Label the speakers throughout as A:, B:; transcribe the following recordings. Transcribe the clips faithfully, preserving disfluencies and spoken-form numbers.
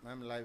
A: Ma'am live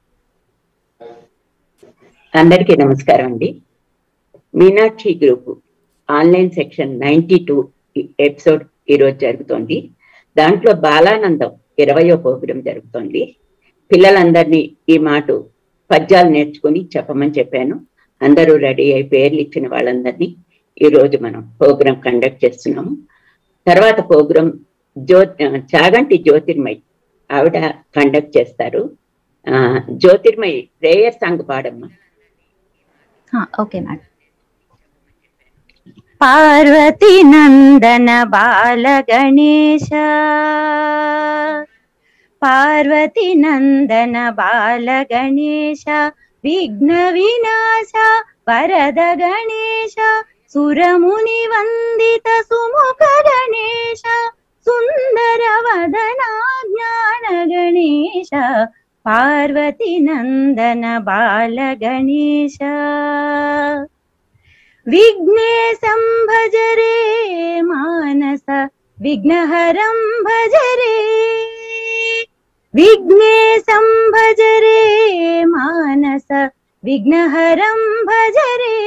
B: అందరికీ నమస్కారం అండి. Meenakshi group online section ninety two episode ఈరోజు జరుగుతోంది. దాంట్లో బాలానందం ఇరవయో ప్రోగ్రాం జరుగుతోంది. పిల్లలందరినీ ఈ మాట పద్యాలు నేర్చుకుని చెప్పమని చెప్పాను. అందరూ రెడీ అయి పేర్లు ఇచ్చిన వాళ్ళందరినీ ఈరోజు మనం ప్రోగ్రాం కండక్ట్ చేస్తున్నాము. తర్వాత ప్రోగ్రాం జ్యో చాగంటి జ్యోతిర్మయి ఆవిడ కండక్ట్ చేస్తారు. జ్యోతిర్మయి ప్రేయర్ సాంగ్ పాడమ్మా.
C: Okay madam. పార్వతీ నందన బాల గణేశ, పార్వతీ నందన బాల గణేశ, విఘ్న వినాశ వరద గణేశ, సురముని వందిత సుముఖ గణేశ, సుందర వదనా జ్ఞాన గణేశ, పార్వతీ నందన బాల గణేశ. విఘ్నేశం భజరే మానస విఘ్నహరం భజరే, విఘ్నేశం భజరే మానస విఘ్నహరం భజరే,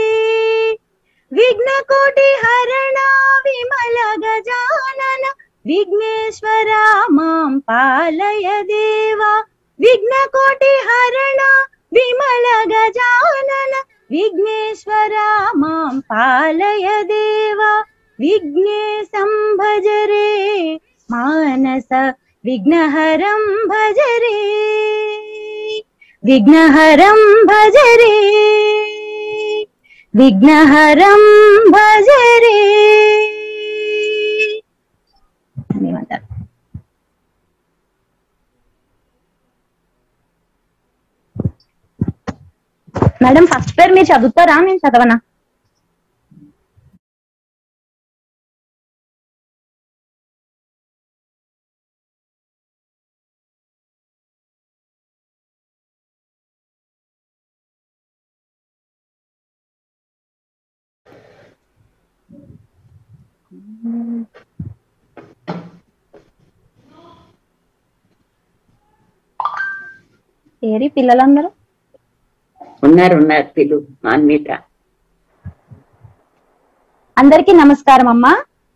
C: విఘ్నకోటి హరణ విమల గజానన, విఘ్నేశ్వర మాం పాలయ దేవా, విఘ్నకోటి హరణ విమల గజానన, విఘ్నేశ్వర మాం పాలయ దేవా, విఘ్నేశం భజరే మానస విఘ్నహరం భజరే, విఘ్నహరం భజరే, విఘ్నహరం భజరే. ధన్యవాదాలు. మేడం ఫస్ట్ పేరు మీరు చదువుతారా, నేను చదవనా? ఏరి పిల్లలందరూ
B: ఉన్నారు ఉన్నారు పిలు మాన్విత.
C: అందరికీ నమస్కారం అమ్మా.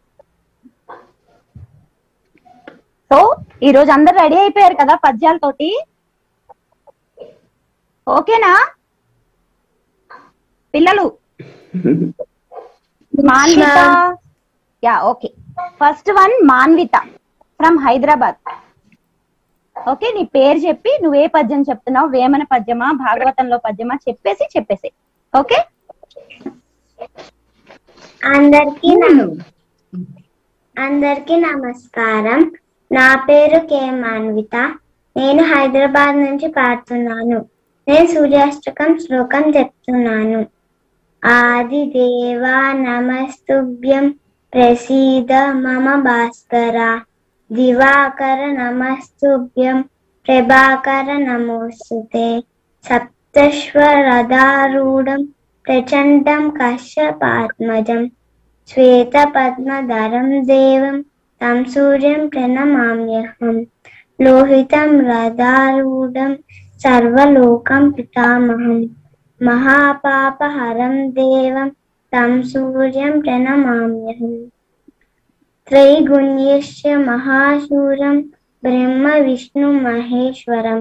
C: సో ఈ రోజు అందరు రెడీ అయిపోయారు కదా పద్యాలతోటి? ఓకేనా పిల్లలు? Manvitha, yeah okay. First one Manvitha from Hyderabad. Okay, నీ పేరు చెప్పి నువ్వే పద్యం చెప్తున్నావు, వేమన పద్యమా భాగవతంలో పద్యమా చెప్పేసి చెప్పేసి ఓకే.
D: అందరికి అందరికి నమస్కారం. నా పేరు కే మాన్విత. నేను హైదరాబాద్ నుంచి పాడుతున్నాను. నేను సూర్యాష్టకం శ్లోకం చెప్తున్నాను. ఆది దేవా నమస్తుభ్యం ప్రసీద మమ భాస్కర, దివాకర నమస్తుభ్యం ప్రభాకర నమోస్తుతే, సప్తశ్వరధారూఢం ప్రచండం కశ్యపాత్మజం, శ్వేత పద్మధరం దేవం తం సూర్యం ప్రణమామ్యహం, లోహితం రధారూఢం సర్వలోకం పితామహం, మహాపాపహరం దేవం తం సూర్యం ప్రణమామ్యహం, త్రైగుణ్యశ్చ మహాశూరం బ్రహ్మ విష్ణు మహేశ్వరం,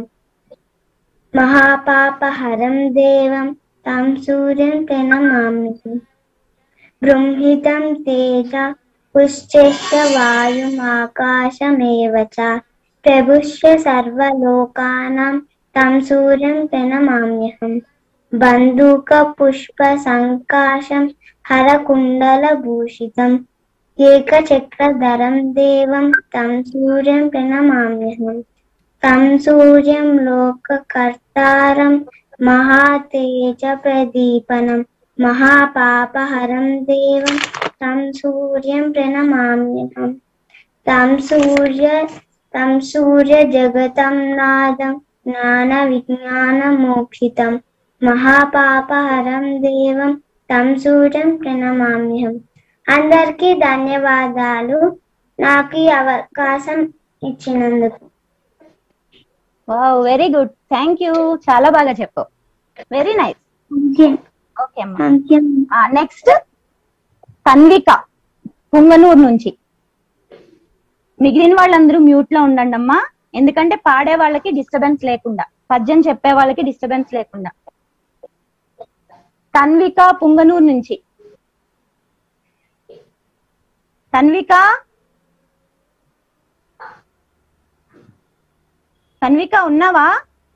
D: మహాపాపహరం దేవం తం సూర్యం ప్రణమామ్యహం, బృంహితం తేజ పుశ్చ వాయుమాకాశమేవ చ, ప్రభుశ్చ సర్వలోకానాం తం సూర్యం ప్రణమామ్యహం, బంధూక పుష్ప సంకాశం హరకుండల భూషితం, ఏకచక్రధరం దేవం తం సూర్యం ప్రణమామ్యహం, తం సూర్యం లోకకర్తారం మహాతేజ ప్రదీపనం, మహాపాపహరం దేవం తం సూర్యం ప్రణమామ్యహం, తం సూర్య తం సూర్య జగతం నాదం జ్ఞాన విజ్ఞాన మోక్షితం, మహాపాపహరం దేవం తం సూర్యం ప్రణమామ్యహం. అందరికీ ధన్యవాదాలు నాకు ఈ అవకాశం ఇచ్చినందుకు.
C: Wow, very good, thank you, చాలా బాగా చెప్పావు, వెరీ నైస్. ఓకే అమ్మా. నెక్స్ట్ తన్విక పుంగనూరు నుంచి. మిగిలిన వాళ్ళందరూ మ్యూట్ లో ఉండండి అమ్మా, ఎందుకంటే పాడే వాళ్ళకి డిస్టర్బెన్స్ లేకుండా, పద్యం చెప్పే వాళ్ళకి డిస్టర్బెన్స్ లేకుండా. తన్విక పుంగనూరు నుంచి. తన్విక తన్విక ఉన్నావా?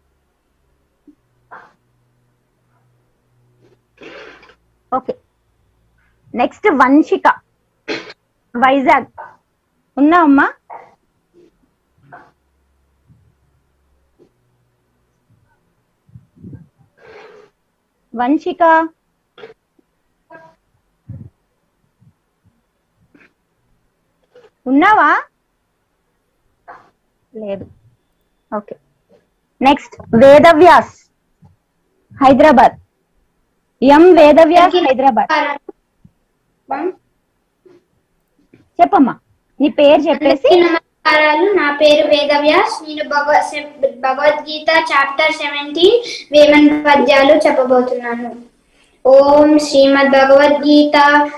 C: ఓకే. నెక్స్ట్ వంశిక వైజాగ్. ఉన్నావమ్మా? వంశిక ఉన్నావా? లేదు. Okay. Next Vedavyas Hyderabad. M Vedavyas Hyderabad. చెప్పమ్మా, నీ పేరు చెప్పేసి.
A: నమస్కారాలు, నా పేరు వేదవ్యాస్. నేను భగవద్గీత చాప్టర్ సెవెంటీన్ వేమన పద్యాలు చెప్పబోతున్నాను. ఓం శ్రీమద్ భగవద్గీత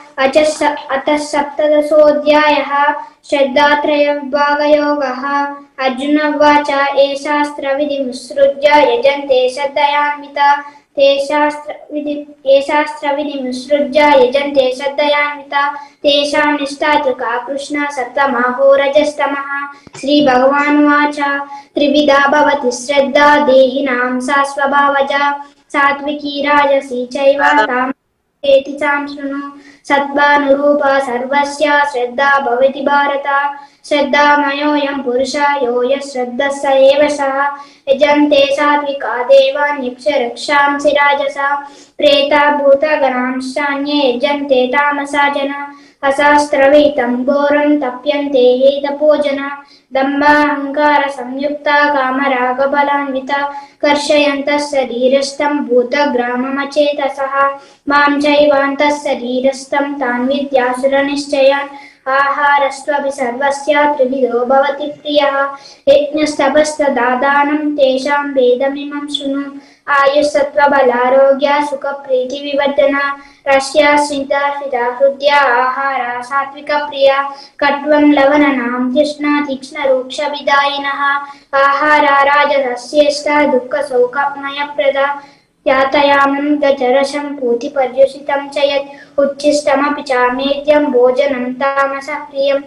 A: అథ సప్తదశోऽధ్యాయః శ్రద్ధాత్రయ విభాగయోగః. అర్జున ఉవాచ ఏ శాస్త్ర విధిముత్సృజ్య యజంతే శ్రద్ధయాన్వితా ते शास्त्रविधि ये शास्त्रविधिमुत्सृज्य यजन्ते श्रद्धयान्विता तेषां निष्ठा तु का कृष्ण सत्त्वमाहो रजस्तमः. श्रीभगवानुवाच त्रिविधा भवति श्रद्धा देहिनां सा स्वभावजा सात्विकी राजसी चैव तामसी चां शृणु. सत्त्वानुरूपा सर्वस्य श्रद्धा भवति भारत. श्रद्धामयोऽयं पुरुषः यो यः श्रद्धः स एव सः. यजन्ते सात्विका देवान् यक्ष रक्षांसि राजसा प्रेता भूतगणांश्चान्ये यजन्ते तामसा जना. अशास्त्रविहितं घोरं तप्यन्ते ये तपोजना. दम्भाहंकार संयुक्ता कामरागबलान्विता कर्षयन्तः शरीरस्थं भूतग्राममचेतसः. मां चैवान्तः शरीरस्थं तान् विद्यासुरनिश्चयान्. आहारस्त्वपि सर्वस्य त्रिविधो भवति प्रियः. यज्ञस्तपस्तदादानं तेषां वेदमिमं शृणु. आयुस्सत्त्वबलारोग्य सुखप्रीतिविवर्धना रस्या स्निग्धा स्थिता हृद्या आहारा सात्विकप्रिया. कट्वं लवणनां तृष्णा तीक्ष्णरूक्षविदायिनः. आहारा राजसस्येष्टा दुःखशोकमयप्रदा. यातयामं गजरसं पूतिपर्युषितं च यत् उच्छिष्टमपि चामेद्यं भोजनं तामसः प्रियम्.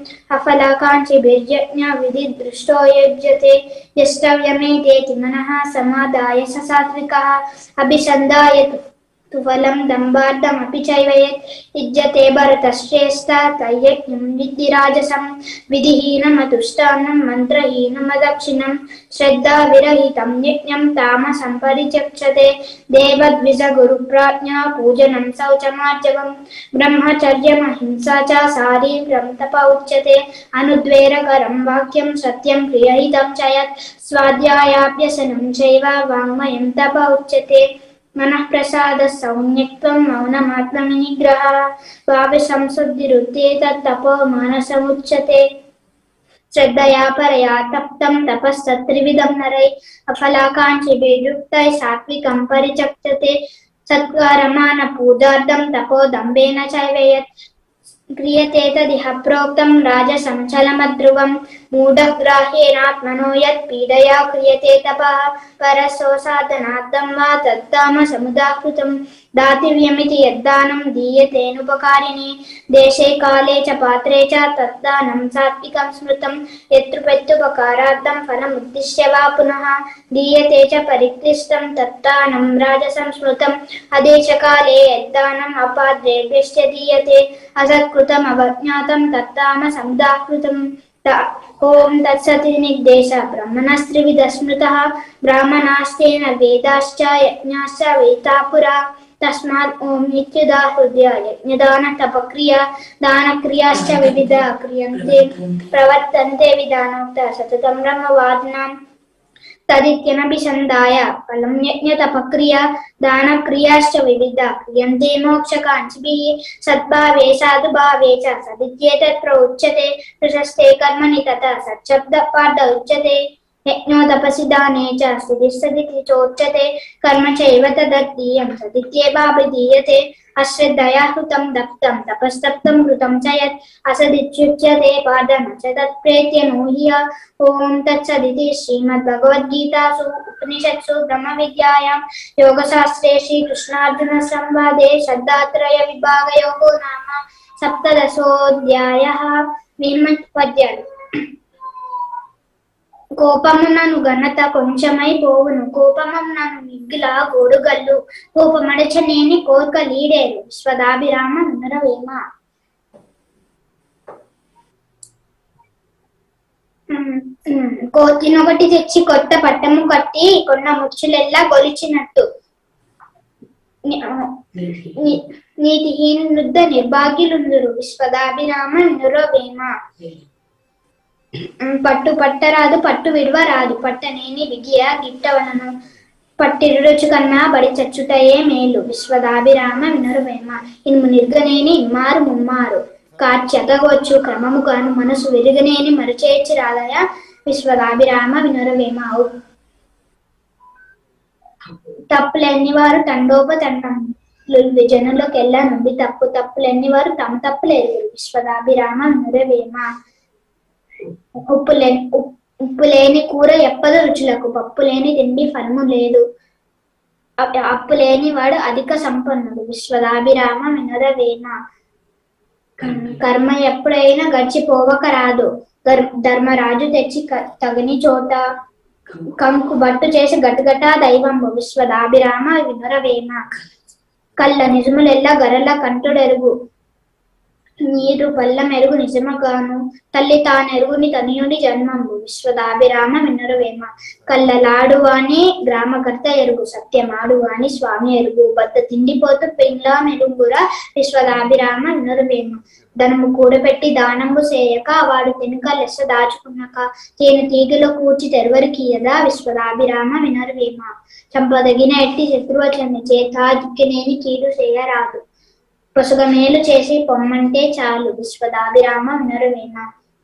A: अफलाकाञ्चिभिर्यज्ञविधिदृष्टो युज्यते यष्टव्यमेतेति मनः समादाय स सात्विकः. अभिसन्धाय तु फलं दम्भार्थमपि चैव यत् युज्यते भरतश्रेष्ठ तयज्ञं विद्धि राजसं. विधिहीनमतुष्टान्नं मन्त्रहीनमदक्षिणं श्रद्धाविरहितं यज्ञं तामसं परिचक्षते. देवद्विजगुरुप्राज्ञा पूजनं शौचमार्जवं ब्रह्मचर्यमहिंसा च शारीरं तप उच्यते. अनुद्वेरकरं वाक्यं सत्यं प्रियहितं च यत् स्वाध्यायाभ्यसनं चैव वाङ्मयं तप उच्यते. मनः प्रसादः सौम्यत्वं मौनमात्मनिग्रहः भावसंशुद्धिरुद्धेतत् तपो मानसमुच्यते. श्रद्धया परया तप्तं तपस्तत्त्रिविधं नरैः अफलाकाङ्क्षिभिर्युक्तैः सात्विकं परिचक्षते. सत्कारमानपूजार्थं तपो दम्भेन चैव यत् क्रियते तदिह प्रोक्तं राजसं चलमध्रुवं. मूढग्राह्येनात्मनो यत् पीडया क्रियते तपः परसोसाधनार्थं वा तत्तामसमुदाहृतं. दातव्यमिति यद्दानं दीयतेनुपकारिणे देशे काले च पात्रे च तद्दानं सात्विकं स्मृतं. यत्रुपत्युपकारार्थं फलमुद्दिश्य वा पुनः दीयते च परिक्लिष्टं तद्दानं राजसं स्मृतम्. अदेशकाले यद्दानम् अपात्रेभ्यश्च दीयते असत्कृतम् अवज्ञातं तत्तामसमुदाहृतम्. ओम तत्सत् निर्देश ब्रह्मणस्त्रिविधः स्मृतः ब्राह्मणास्तेन वेदाश्च यज्ञाश्च वेता पुरा. तस्मात् ओम इत्युदाहृत्य यज्ञदानतपक्रिया दानक्रियाश्च विविधा क्रियन्ते प्रवर्तन्ते विधानोक्त सततं ब्रह्मवादिनां. तदित्यनभिसन्धाय फलं यज्ञतपक्रिया दानक्रियाश्च विविधा क्रियन्ते मोक्षकाङ्क्षिभिः. सद्भावे साधुभावे च सदित्येतत् प्रउच्यते. प्रशस्ते कर्मणि तथा सच्छब्दः पार्थ उच्यते. యజ్ఞో తపసి దానే చ స్థితిస్సదితి చోచ్యతే కర్మ చైవ తదర్థీయం సదిత్యేవాభిధీయతే అశ్రద్ధయా హృతం దప్తం తపస్తప్తం కృతం చ యత్ అసదిత్యుచ్యతే పాదన చ తత్ప్రేత్య నూహ్య. ఓం తత్సదితి శ్రీమద్భగవద్గీతాసు ఉపనిషత్సు బ్రహ్మ విద్యాయాం యోగశాస్త్రే శ్రీకృష్ణార్జున సంవాదే శబ్దాత్రయ విభాగయోగో నామ సప్తదశోऽధ్యాయః. పద్యాలు. కోపమునను ఘనత కొంచెమై పోవును, కోపమునను మిగ్గుల గోడుగల్లు, కోపమడచనేని కోర్క లీడేరు విశ్వదాభిరామ వినురవేమ. కోతినొకటి తెచ్చి కొత్త పట్టము కట్టి కొన్న ముచ్చులెల్లా గొలిచినట్టు నీతిహీనుద్ద నిర్భాగ్యులుందురు విశ్వదాభిరామ వినురవేమ. పట్టు పట్టరాదు పట్టు విడువ రాదు, పట్టనేని విగియ గిట్టవనను, పట్టిరుచు కన్నా బడి చచ్చుటయే మేలు విశ్వదాభిరామ వినురవేమ. ఇనుము నిర్గనేని ఇమ్మారు ముమ్మారు కార్చెగవచ్చు క్రమముగాను, మనసు విరుగనేని మరుచేర్చి రాదయ విశ్వదాభిరామ వినురవేమ. తప్పులెన్ని వారు తండోపతండం జనులకెల్లా నుండి తప్పు తప్పులెన్ని వారు తమ తప్పులేరు విశ్వదాభిరామ వినురవేమ. ఉప్పు లే ఉప్పు లేని కూర ఎప్పదు రుచులకు, పప్పు లేని తిండి ఫలము లేదు, అప్పు లేని వాడు అధిక సంపన్నుడు విశ్వదాభిరామ వినురవేమ. కర్మ ఎప్పుడైనా గడిచిపోవక రాదు, ధర్మరాజు తెచ్చి తగని చోట కంకు బట్టు చేసి గట్టుగట్టా దైవంబు విశ్వదాభిరామ వినురవేమ. కళ్ళ నిజములెల్లా గరల కంటుడెరుగు, నీరు పల్ల మెరుగు నిజమగాను, తల్లి తానెరుగుని తనియుడి జన్మంబు విశ్వదాభిరామ వినురవేమ. కళ్ళలాడువాని గ్రామకర్త ఎరుగు, సత్యమాడువాని స్వామి ఎరుగు, బద్ద తిండిపోతూ పెండ్లా మెరుగురా విశ్వదాభిరామ వినురవేమ. ధనము కూడబెట్టి దానంబు చేయక వాడు తినుక లెస్స దాచుకున్నాక, తేను తీగలో కూర్చి తెరవరికీయదా విశ్వదాభిరామ వినురవేమ. చంపదగిన ఎట్టి శత్రువచని చేత దిక్కినేని కీడు చేయరాదు, పొసగ మేలు చేసి పొమ్మంటే చాలు విశ్వదాభిరామ వినురవేమ.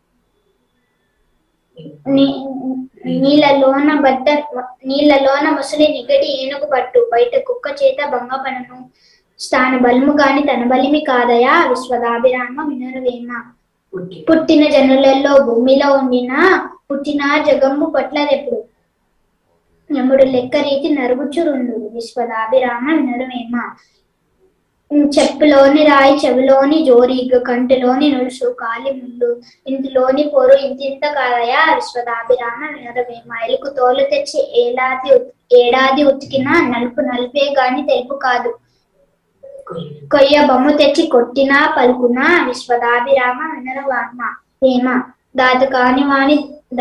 A: నీళ్ళలోన బద్ద నీళ్ళలోన ముసలి నిగడి ఏనుగు పట్టు, బయట కుక్క చేత భంగపడను, స్థాన బలము గాని తన బలిమి కాదయా విశ్వదాభిరామ వినురవేమ. పుట్టిన జనులలో భూమిలో ఉండిన పుట్టిన జగంబు పట్లదెప్పుడు, యముడు లెక్క రీతి నరుగుచురుండు విశ్వదాభిరామ వినురవేమ. చెప్పులోని రాయి చెవిలోని జోరీగ, కంటిలోని నులుసు కాలి ముళ్ళు, ఇంటిలోని పోరు ఇంతింత కాదయా విశ్వదాభిరామ వినురవేమ. ఎలుకు తోలు తెచ్చి ఏడాది ఏడాది ఉతికినా నలుపు నలుపే గాని తెలుపు కాదు, కొయ్య బొమ్ము తెచ్చి కొట్టినా పలుకునా విశ్వదాభిరామ వినురవేమ. దాత కాని వాణి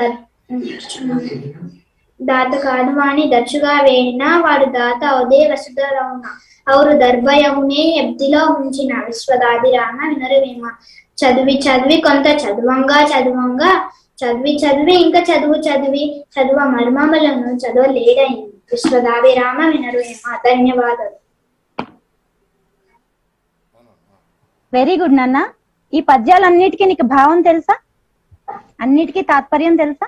A: దాత కాని వాణి దచ్చుగా వేడినా వాడు దాత అదే వసుధరవున, ఔరు దర్భయమునే ఎబ్దిలో ఉంచిన విశ్వదాభిరామ వినురవేమ. చదివి చదివి కొంత చదువంగా చదువంగా చదివి చదివి ఇంకా చదువు చదివి చదువ మర్మములను చదవలేడైంది విశ్వదాభిరామ వినురవేమ. ధన్యవాదాలు.
C: వెరీ గుడ్ నాన్న. ఈ పద్యాలన్నిటికీ నీకు భావం తెలుసా? అన్నిటికీ తాత్పర్యం తెలుసా?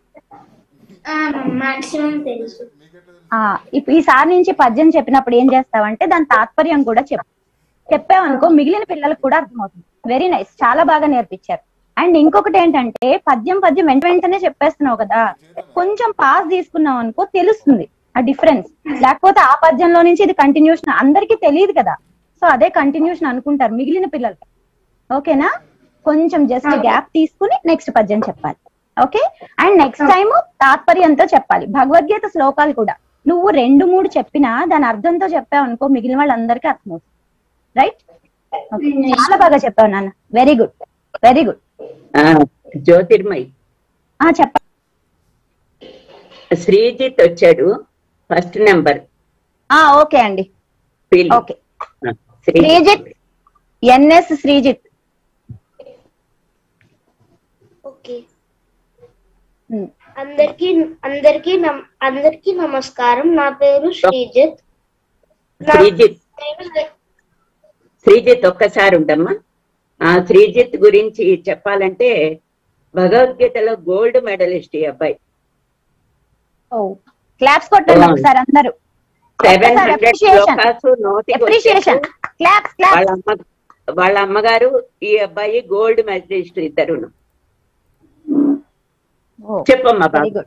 A: మాక్సిమం తెలుసు.
C: ఆ ఈసారి నుంచి పద్యం చెప్పినప్పుడు ఏం చేస్తావంటే దాని తాత్పర్యం కూడా చెప్పు. చెప్పావనుకో మిగిలిన పిల్లలకు కూడా అర్థమవుతుంది. వెరీ నైస్, చాలా బాగా నేర్పించారు. అండ్ ఇంకొకటి ఏంటంటే పద్యం పద్యం వెంట వెంటనే చెప్పేస్తున్నావు కదా, కొంచెం పాస్ తీసుకున్నావు అనుకో తెలుస్తుంది ఆ డిఫరెన్స్. లేకపోతే ఆ పద్యంలో నుంచి ఇది కంటిన్యూషన్ అందరికీ తెలియదు కదా, సో అదే కంటిన్యూషన్ అనుకుంటారు మిగిలిన పిల్లలు. ఓకేనా? కొంచెం జస్ట్ గ్యాప్ తీసుకుని నెక్స్ట్ పద్యం చెప్పాలి. ఓకే? అండ్ నెక్స్ట్ టైం తాత్పర్యంతో చెప్పాలి. భగవద్గీత శ్లోకాలు కూడా నువ్వు రెండు మూడు చెప్పినా దాని అర్థంతో చెప్పావు అనుకో మిగిలిన వాళ్ళందరికీ అర్థమవుతుంది. రైట్? చాలా బాగా చెప్పావు నాన్న. Very good, very good.
B: Jyothirmayi
C: చెప్ప.
B: శ్రీజిత్ వచ్చాడు ఫస్ట్ నెంబర్.
C: ఓకే అండి. Okay Srijith, N S Srijith.
E: Okay, అందరికి అందరికి అందరికి నమస్కారం. నా పేరు శ్రీజిత్.
B: శ్రీజిత్ శ్రీజిత్ ఒక్కసారి ఉండమ్మా. ఆ శ్రీజిత్ గురించి చెప్పాలంటే భగవద్గీతలో గోల్డ్ మెడలిస్ట్ ఈ అబ్బాయి.
C: క్లాప్స్ కొట్టండి ఒకసారి అందరూ.
B: సెవెన్ హండ్రెడ్ శ్లోకాసు నోటికి
C: అప్రిషియేషన్. క్లాప్స్
B: వాళ్ళ
C: క్లాప్స్.
B: అమ్మ వాళ్ళ అమ్మగారు ఈ అబ్బాయి గోల్డ్ మెడలిస్ట్ ఇద్దరును. చెప్పమ్మా
C: వెరీ
B: బాబు.
C: గుడ్.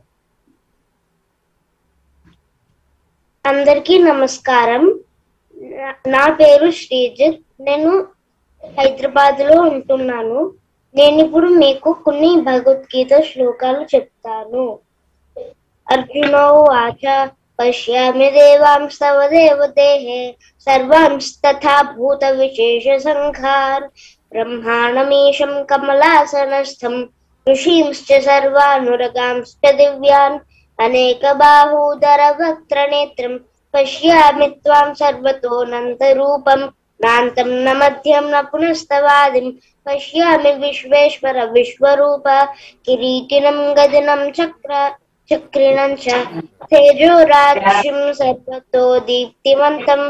E: అందరికీ నమస్కారం. నా- నా పేరు శ్రీజిత్. నేను హైదరాబాద్ లో ఉంటున్నాను. నేను ఇప్పుడు మీకు కొన్ని భగవద్గీత శ్లోకాలు చెప్తాను. అర్జునో వాచ పశ్యామి దేవాంస్తవ దేవదేహే సర్వాంస్తథా భూత విశేష సంఖార్ బ్రహ్మాణమీశం కమలాసనస్థం ఋషీంశ్చ సర్వానురగాంశ్చ దివ్యాన్ అనేక బాహూదర వక్త్ర నేత్రం పశ్యామి త్వాం సర్వతోనంత రూపం నాంతం న మధ్యం న పునస్తవాదిం పశ్యామి విశ్వేశ్వర విశ్వరూప కిరీటినం గదినం చక్ర చక్రిణం చ తేజోరాశిం సర్వతో దీప్తిమంతం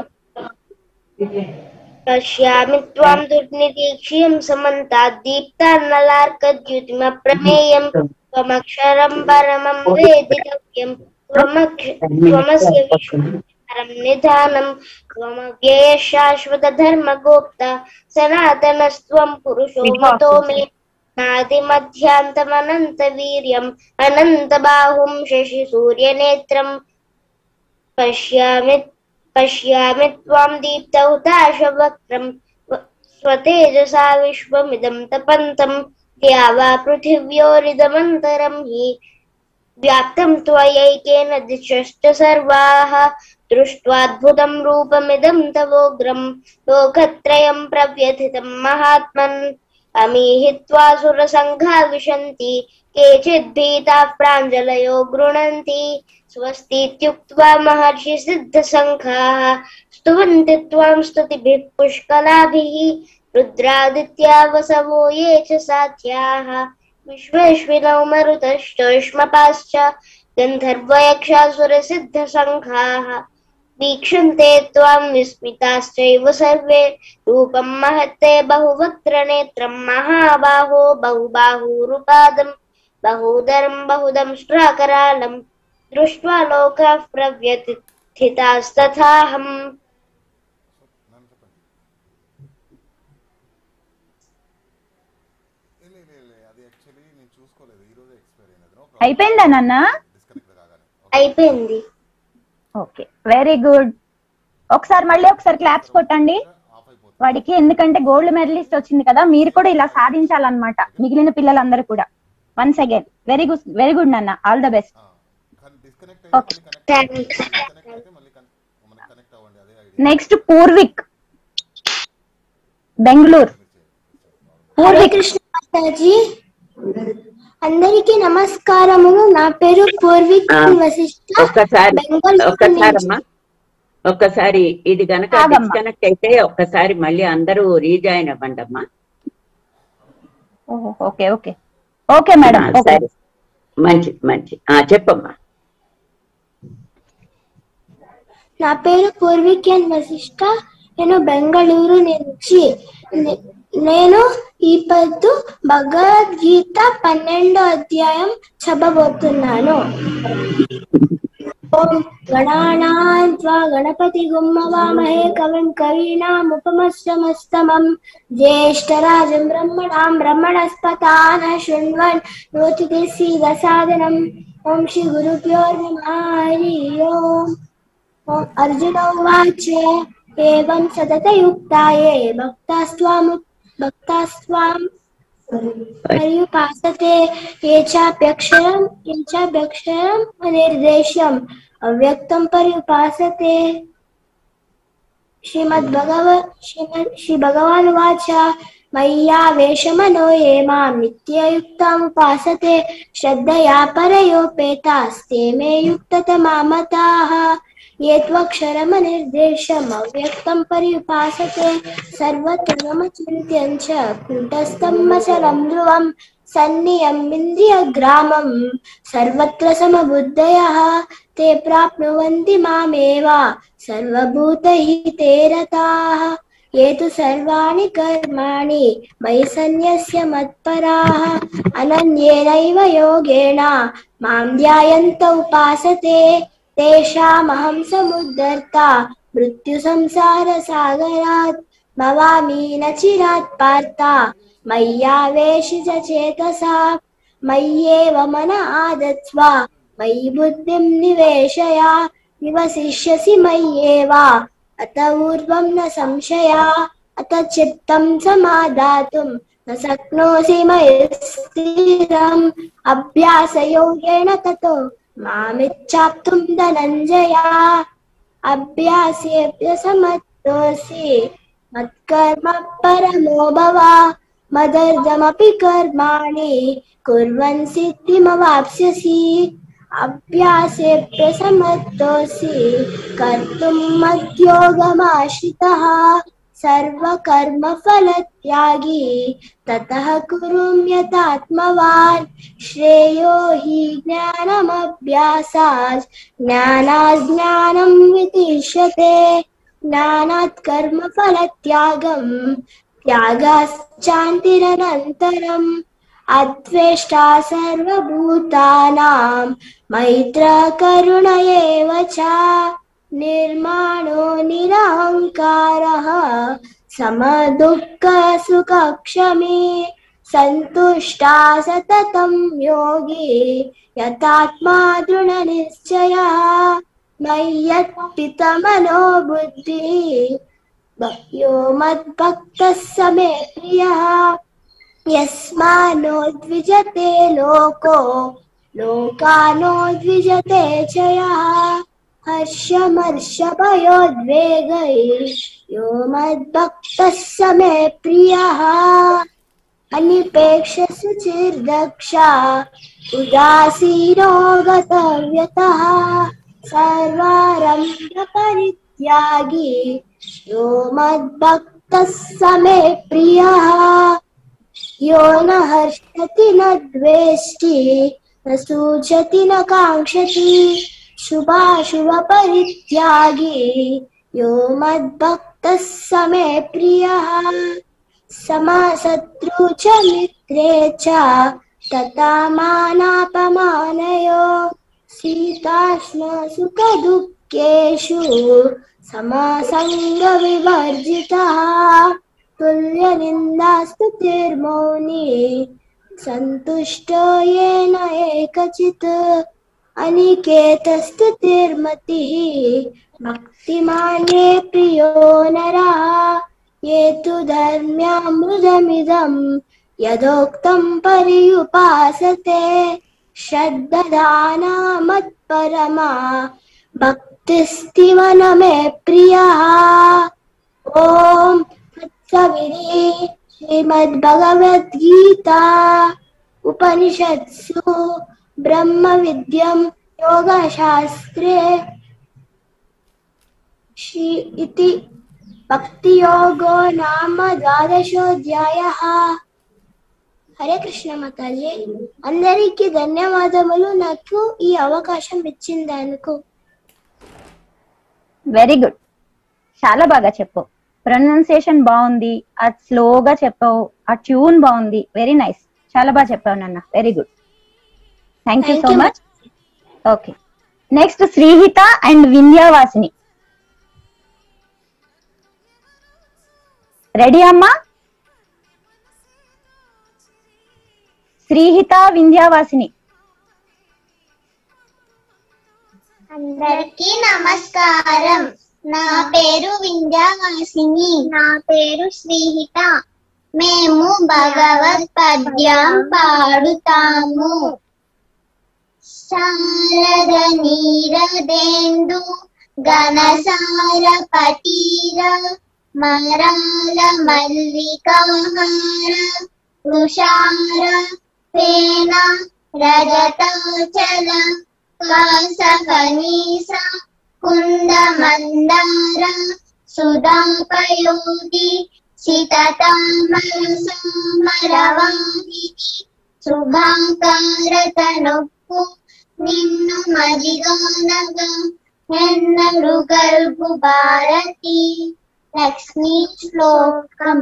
E: పశ్యామి త్వాం దుర్నిరీక్ష్యం సమంతాద్ దీప్తాన్నలార్కద్యుతిమప్రమేయం త్వమక్షరం పరమం వేదితవ్యం త్వమక్ష త్వమస్య విశ్వరం నిధానం త్వమవ్యయ శాశ్వత ధర్మగోప్త సనాతనస్త్వం పురుషో మతో మే నాది మధ్యాంతమనంత వీర్యం అనంత బాహుం శశి సూర్యనేత్రం పశ్యామి పశ్యామి త్వాం దీప్తౌతాశవక్త్రం స్వతేజసా విశ్వమిదం తపంతం ద్యావా పృథివ్యోరిదమంతరం హి వ్యాప్తం త్వయైకేన దిశశ్చ సర్వాః దృష్ట్వాద్భుతం రూపమిదం తవోగ్రం లోకత్రయం ప్రవ్యథితం మహాత్మన్ అమీహిత్వా సురసంఘా విశంతి కేచిద్భీతాః ప్రాంజలయో గృణంతి స్వస్తిత్యుక్త్వా మహర్షి సిద్ధసంఘాః స్తువంతి త్వాం స్తుతిభిః పుష్కలాభిః రుద్రాదిత్యా వసవో ఏ చ సాధ్యాః విశ్వేశ్వినౌ మరుతశ్చోష్మపాశ్చ గంధర్వయక్షాసురసిద్ధసంఘాః వీక్షంతే త్వాం విస్మితాశ్చైవ సర్వే రూపం మహత్తే బహువక్త్ర నేత్రం మహాబాహో బహుబాహూరుపాదం బహూదరం బహుదంష్ట్రాకరాళం దృష్ట్వా లోకాః ప్రవ్యథితాస్తథాహం.
C: అయిపోయిందా నాన్న?
E: అయిపోయింది.
C: Okay very good. ఒకసారి మళ్ళీ ఒకసారి క్లాప్స్ కొట్టండి వాడికి, ఎందుకంటే గోల్డ్ మెడలిస్ట్ వచ్చింది కదా, మీరు కూడా ఇలా సాధించాలన్నమాట మిగిలిన పిల్లలందరూ కూడా. Once again very good very good నాన్న, all the best. Okay next Purvik Bengaluru. Purvik.
D: Krishna మాతాజీ, అందరికీ నమస్కారములు. నా పేరు పూర్విక్ వశిష్ఠ.
B: ఒక్కసారి ఒక్కసారమ్మా ఒక్కసారి ఇది గనక డిస్కనెక్ట్ అయితే ఒక్కసారి మళ్ళీ అందరూ రీజాయిన్ అవ్వండి అమ్మా.
C: Okay okay okay madam.
B: సరే మంచి మంచి చెప్పమ్మా.
D: నా పేరు పూర్విక్ వశిష్ఠ. నేను బెంగళూరు నుంచి. నేను ఈ పొద్దు భగవద్గీత పన్నెండో అధ్యాయం చదవబోతున్నాను. ఓం గణానాం త్వా గణపతి గుమ్మవామహే కవిం కవీనాముపమశ్రమస్తమం జ్యేష్ఠరాజం బ్రహ్మణాం బ్రహ్మణస్పతాన శృణ్వన్ నోతిభిస్సీదసాదనం. ఓం శ్రీ గురుభ్యో నమః. హరి ఓం. అర్జున ఉవాచ ఏవం సతతయుక్తాయే భక్తాస్త్వాం భక్తాస్త్వాం పర్యుపాసతే ఏ చాప్యక్షరం ఏ చాప్యక్షరం అనిర్దేశం అవ్యక్తం పర్యుపాసతే. శ్రీమద్భగవ శ్రీమద్ శ్రీ భగవాన్ వాచ మయ్యావేశమనో ఏ మాం నిత్యయుక్తాముపాసతే శ్రద్ధయా పరయోపేతాస్తే మే యుక్తతమా మతాః. ఏ త్వక్షరమనిర్దేశం అవ్యక్తం పర్యుపాసతే సర్వత్ర మమ చింత్యం చ కూటస్థం అచలం ధ్రువం సన్నియమింద్రియగ్రామం సర్వత్ర సమబుద్ధయః తే ప్రాప్నువంతి మామేవ సర్వభూతహితే రతాః. ఏ తు సర్వాణి కర్మాణి మయి సన్యస్య మత్పరాః అనన్యేనైవ యోగేన मां ध्यायन्त उपासते तेषामहं समुद्धर्ता मृत्युसंसारसागरात् भवामि न चिरात् पार्थ मय्यावेशित चेतसा मय्येव मन आदत्स्व मयि बुद्धिं निवेशय निवसिष्यसि मय्येव अत ऊर्ध्वं न संशया अत चित्तं समादातुं न शक्नोषि मयि स्थिरम् अभ्यासयोगेन ततो मामिच्छाप्तुं धनञ्जय अभ्यासेऽभ्यसमर्थोऽसि मत्कर्म परमो भव मदर्थमपि कर्माणि कुर्वन् सिद्धिमवाप्स्यसि अभ्यासेऽभ्यसमर्थोऽसि कर्तुं मद्योगमाश्रितः सर्वकर्मफलत्यागी ततः कुरुम्यतात्मवान् श्रेयो हि ज्ञानमभ्यासात् ज्ञानात् ज्ञानं वितिष्यते ज्ञानात् कर्मफलत्यागं त्यागाश्चान्तिरनन्तरम् अद्वेष्टा सर्वभूतानां मैत्रः करुण एव च निर्माणो निरहङ्कारः समदुःखसुखक्षमी सन्तुष्टा सततं योगी यतात्मा दृढनिश्चयः मय्यर्पितमनो बुद्धिः यो मद्भक्तः स मे प्रियः यस्मान्नो द्विजते लोको लोकानो द्विजते च यः हर्षमर्षभयोद्वेगैः यो मद्भक्तः स मे प्रियः अनिपेक्षसुचिर्दक्षा उदासीनो गतव्यतः सर्वारम्भपरित्यागी यो मद्भक्तः स मे प्रियः यो न हर्षति न द्वेष्टि न सूचति न काङ्क्षति शुभाशुभपरित्यागी यो मद्भक्तः स मे प्रियः समशत्रु च मित्रे च तथा मानापमानयो शीतोष्ण सुखदुःखेषु समसङ्गविवर्जितः तुल्यनिन्दास्तुतिर्मौनी सन्तुष्टो येन एकचित् अनिकेतस्तुतिर्मतिः भक्तिमान् ये प्रियो नरः ये तु धर्म्यामृतमिदं यदोक्तं पर्युपासते श्रद्धाना मत्परमा भक्तिस्तीव न मे प्रियः ॐ तत्सविति श्रीमद्भगवद्गीता उपनिषत्सु ब्रह्मविद्यं योगशास्त्रे श्री इति भक्तियोगो नाम द्वादशोऽध्यायः। హరే కృష్ణ మాతాజీ, అందరికీ ధన్యవాదములు నాకు ఈ అవకాశం ఇచ్చినందుకు.
C: వెరీ గుడ్, చాలా బాగా చెప్పావు. ప్రొనౌన్సియేషన్ బాగుంది, అది స్లోగా చెప్పావు, ఆ ట్యూన్ బాగుంది. వెరీ నైస్, చాలా బాగా చెప్పావు నాన్న. Very good, thank you so much. Okay, next Srihitha and Vindhyavasini. Ready అమ్మా? శ్రీహిత, వింధ్యావాసిని.
E: అందరికీ నమస్కారం. నా పేరు వింధ్యావాసిని. నా పేరు శ్రీహిత. మేము భగవత్ పద్యం పాడుతాము. శారద నీరదేందు ఘనసార పటీర మరాల మల్లికాహార తుషార సేన రజతాచల కాసకనీస కుంద మందార సుధాపయోగి సితతామర సమరవాహిని శుభాకార తనొప్పు నిన్ను మదిగానగా ఎన్నడు గల్పు భారతి. లక్ష్మీ శ్లోకం.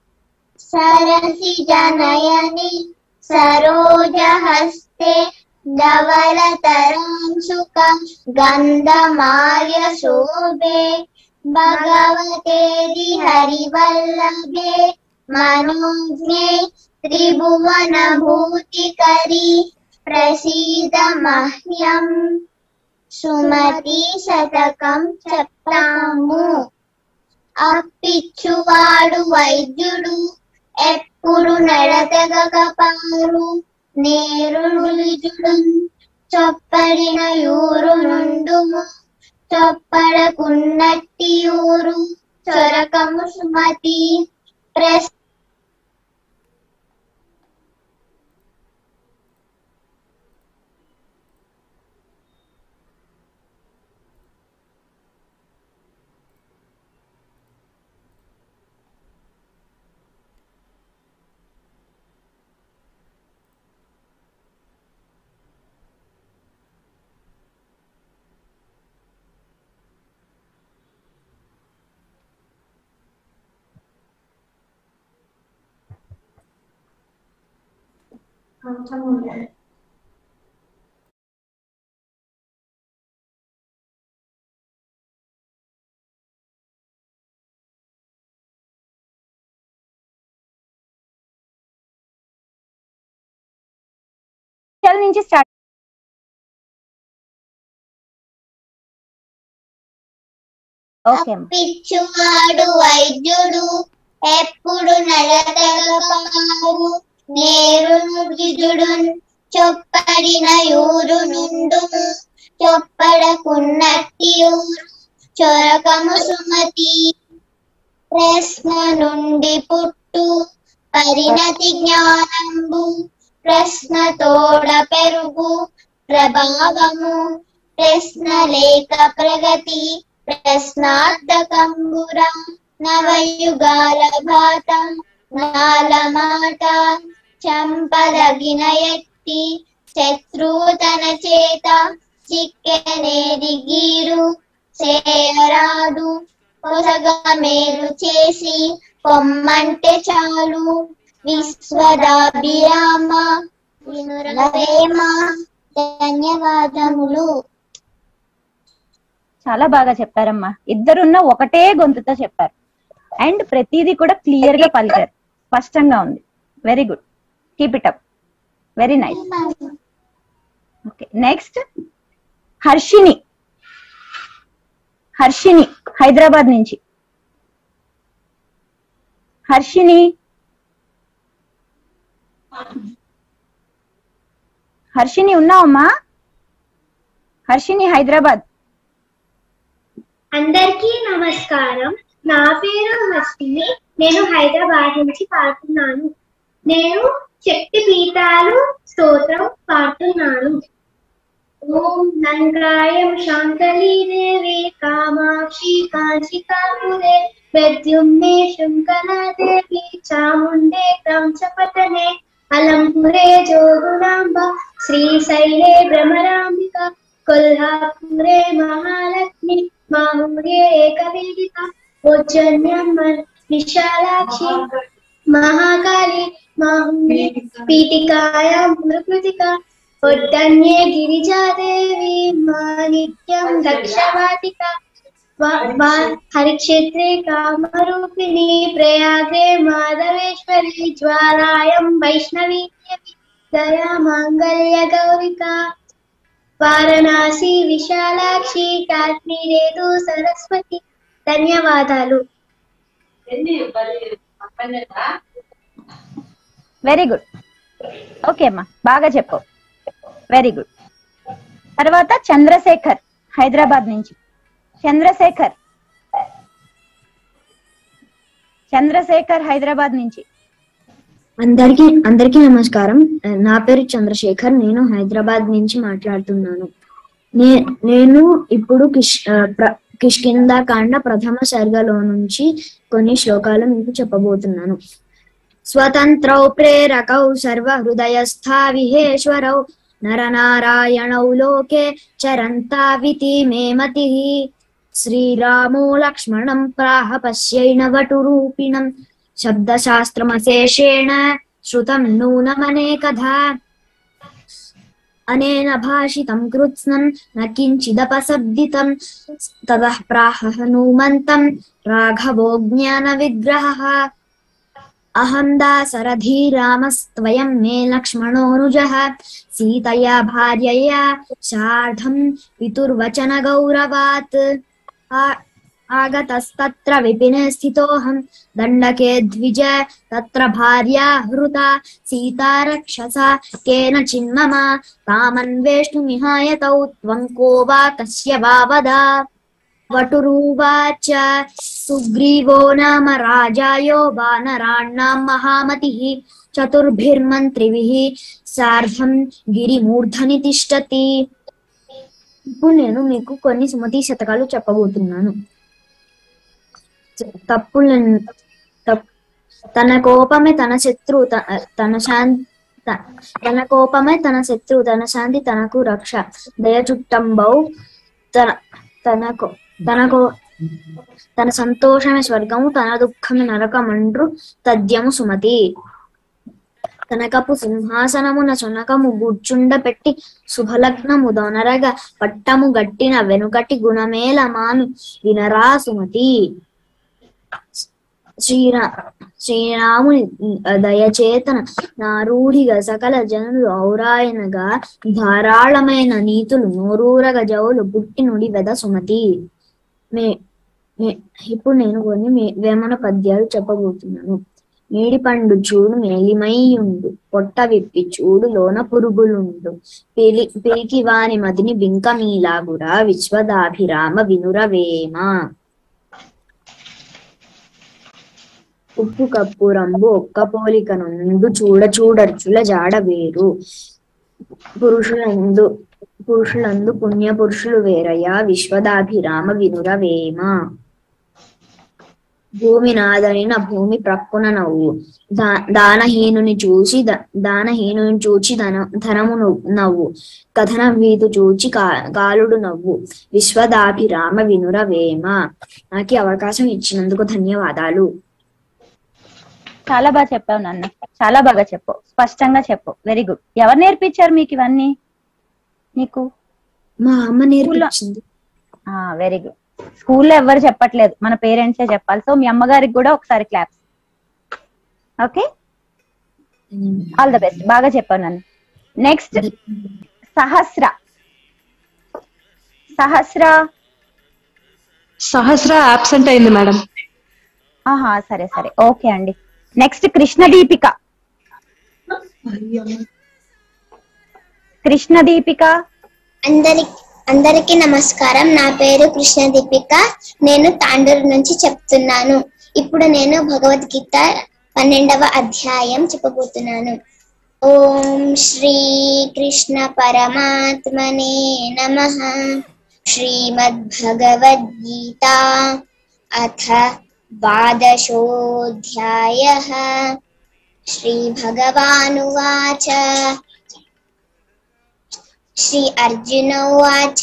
E: సరసి జనయని సరోజహస్తే धवलतरं सुखं गन्धमार्य शोभे भगवते हरिवल्लभे मनोज्ञे त्रिभुवनभूतिकरी प्रसीद मह्यम् सुमति शतकं చెప్తాము. అప్పిచ్చువాడు వైద్యుడు ఎప్పుడు నడతగకపారు నేరుడు నిజుడు చొప్పడిన యూరు నుండుము చొప్పడకున్నట్టి యూరు చొరకము సుమతి ప్రస్
C: నుంచి స్టార్ట్.
E: అప్పిచ్చువాడు వైద్యుడు ఎప్పుడు నడతగకపారు నేరును గిజుడు చొప్పడిన యూరు నుండుము చొప్పడకున్నట్టి యూరు చొరకము సుమతి ప్రశ్న నుండి పుట్టు పరిణతి జ్ఞానంబు ప్రశ్న తోడ పెరుగు ప్రభావము ప్రశ్న లేక ప్రగతి ప్రశ్నార్థకంబుర నవయుగాల భాత నాల మాట చంపదగిన ఎట్టి శత్రుతన చేత చిక్కెనేది గీరు చేయరాదు పొసగా మేలు చేసి పొమ్మంటే చాలు విశ్వదాభిరామ వినురవేమ. ధన్యవాదములు.
C: చాలా బాగా చెప్పారమ్మా. ఇద్దరున్న ఒకటే గొంతుతో చెప్పారు అండ్ ప్రతిదీ కూడా క్లియర్ గా పలికారు. స్పష్టంగా ఉంది. Very good. Keep it up. Very nice. Okay, next Harshini. Harshini Hyderabad నుంచి. హర్షిని హర్షిని ఉన్నావమ్మా? హర్షిని హైదరాబాద్.
A: అందరికీ నమస్కారం. నా పేరు హర్షిని. నేను హైదరాబాద్ నుంచి పాడుతున్నాను. నేను శక్తి పీఠాలు స్తోత్రం పాడుతున్నాను. ఓం నంగాయం శాంతలీ దేవి కామాక్షి కాంచికాపురే ప్రద్యుమ్నే శృంఖలా దేవి చాముండే క్రంచపతనే అలంపురే జోగులాంబ శ్రీశైలే భ్రమరాంబిక కొల్హాపురే మహాలక్ష్మి మాహూర్యే ఏకవేదిక ఉజ్జన్యం విశాలాక్షి మహాకాళి మాహూర్య పీఠికాయాం మృకృతిక ఉద్దన్యే గిరిజాదేవి మానిత్యం దక్షవాటిక హరిక్షేత్రే కామరూపిణి ప్రయాగే మాధవేశ్వరి జ్వాలాయం వైష్ణవి దయా మాంగళ్య గౌరిక వారణాసి విశాలాక్షి కాశ్మీరేదు సరస్వతి. ధన్యవాదాలు.
C: Very good. ఓకే అమ్మా, బాగా చెప్పు. Very good. తర్వాత చంద్రశేఖర్ హైదరాబాద్ నుంచి. చంద్రశేఖర్ చంద్రశేఖర్ హైదరాబాద్ నుంచి.
D: అందరికి అందరికీ నమస్కారం. నా పేరు చంద్రశేఖర్. నేను హైదరాబాద్ నుంచి మాట్లాడుతున్నాను. నే నేను ఇప్పుడు కిష్ కిష్కింధాకాండ ప్రథమ సర్గలో నుంచి కొన్ని శ్లోకాలు మీకు చెప్పబోతున్నాను. స్వతంత్రౌ ప్రేరకౌ సర్వ హృదయస్థా విహేశ్వరౌ నరనారాయణౌ లోకే చరంతావితి మే మతిః శ్రీరామో లక్ష్మణం ప్రాహ పశ్యైనవటురూపిణం శబ్దశాస్త్రమశేషేణ శ్రుతం నూనమనేకధా
A: అనేన భాషితం కృత్స్నం న కించిదపశబ్దితం తతః ప్రాహ హనుమంతం రాఘవో జ్ఞాన విగ్రహః అహం దాశరథీ రామస్త్వయం మే లక్ష్మణోనుజః సీతయా భార్యయా సార్ధం పితుర్వచన గౌరవాత్ ఆగతస్తత్ర విపినే స్థితోహం దండకే ద్విజ తత్ర భార్యా హృతా సీతా రక్షసా కేన చిన్మమ తామన్వేష్టుమిహాయ తౌ త్వం కో వా కస్య వా వద వటురువాచ సుగ్రీవో నామ రాజాయో వానరాణాం మహామతిః చతుర్భిర్మంత్రిభిః సార్ధం గిరిమూర్ధని తిష్టతి. ఇప్పుడు నేను మీకు కొన్ని సుమతి శతకాలు చెప్పబోతున్నాను. తప్పులను తన కోపమే తన శత్రు తన శాంతి తన కోపమే తన శత్రు తన శాంతి తనకు రక్ష దయ చుట్టంబౌ తన తనకు తనకు తన సంతోషమే స్వర్గము తన దుఃఖమే నరకమండ్రు తద్యము సుమతి. కనకపు సింహాసనమున చొనకము గుర్చుండ పెట్టి శుభలగ్నము దొనరగా పట్టము గట్టిన వెనుకటి గుణమేల మాను వినరా సుమతి. శ్రీరా శ్రీరాముని దయచేతన నారూఢిగా సకల జనులు ఔరాయనగా ధారాళమైన నీతులు నోరూరగ జవులు పుట్టి నుడి వెద సుమతి. మే ఇప్పుడు నేను కొన్ని వేమన పద్యాలు చెప్పబోతున్నాను. మేడి పండు చూడు మేలిమైయుండు పొట్ట విప్పి చూడు లోన పురుగులుండు పిలి పిలికి వాని మదిని బింక మీలాగురా విశ్వదాభిరామ వినురవేమ. ఉప్పు కప్పు రంబు ఒక్క పోలిక నుండు చూడ చూడర్చుల జాడ వేరు పురుషులందు పురుషులందు పుణ్య పురుషులు వేరయ్యా విశ్వదాభిరామ వినురవేమ. భూమి నాదనిన భూమి ప్రక్కున నవ్వు దా దానహీనుని చూచి దానహీనుని చూచి ధన ధనము నవ్వు కథన వీధు చూచి కా కాలుడు నవ్వు విశ్వదాభిరామ వినురవేమ. నాకు అవకాశం ఇచ్చినందుకు ధన్యవాదాలు.
C: చాలా బాగా చెప్పావు నాన్న, చాలా బాగా చెప్పు, స్పష్టంగా చెప్పు. Very good. ఎవరు నేర్పించారు మీకు ఇవన్నీ? నీకు
A: మా అమ్మ నేర్పించింది.
C: Very good. స్కూల్లో ఎవరు చెప్పట్లేదు, మన పేరెంట్సే చెప్పాలి. సో మీ అమ్మగారికి కూడా ఒకసారి claps. Okay, all the best. బాగా చెప్పావు నన్ను. నెక్స్ట్ సహస్ర. సహస్ర
F: సహస్ర ఆబ్సెంట్ అయింది మేడం.
C: ఆహా, సరే సరే, ఓకే అండి. నెక్స్ట్ కృష్ణ దీపిక. కృష్ణ దీపిక.
E: అందరికి అందరికీ నమస్కారం. నా పేరు కృష్ణ దీపిక. నేను తాండూరు నుంచి చెప్తున్నాను. ఇప్పుడు నేను భగవద్గీత పన్నెండవ అధ్యాయం చెప్పబోతున్నాను. ఓం శ్రీ కృష్ణ పరమాత్మనే నమః. శ్రీమద్భగవద్గీత అథ ద్వాదశోऽధ్యాయః. శ్రీ భగవానువాచ. శ్రీ అర్జున ఉవాచ.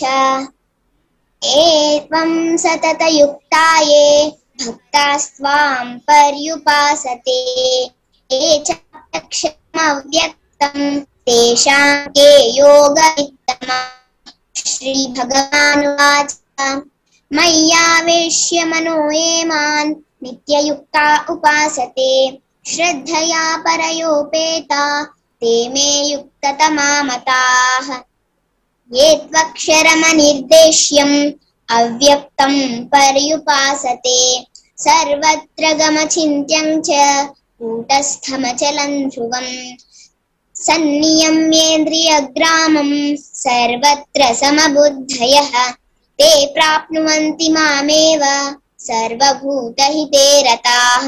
E: ఏవం సతతయుక్తాయే భక్తాస్త్వాం పర్యుపాసతే ఏ చ అక్షరమవ్యక్తం తేషాం కే యోగవిత్తమః. శ్రీ భగవానువాచ. మయ్యావేశ్య మనో ఏ మాన్ నిత్యయుక్తా ఉపాసతే శ్రద్ధయా పరయోపేతా ते मे युक्ततमा मताः. ये त्वक्षरमनिर्देश्यम् अव्यक्तं पर्युपासते सर्वत्र गमचिन्त्यं च कूटस्थमचलं ध्रुवम् सन्नियम्येन्द्रियग्रामं सर्वत्र समबुद्धयः ते प्राप्नुवन्ति मामेव सर्वभूतहिते रताः.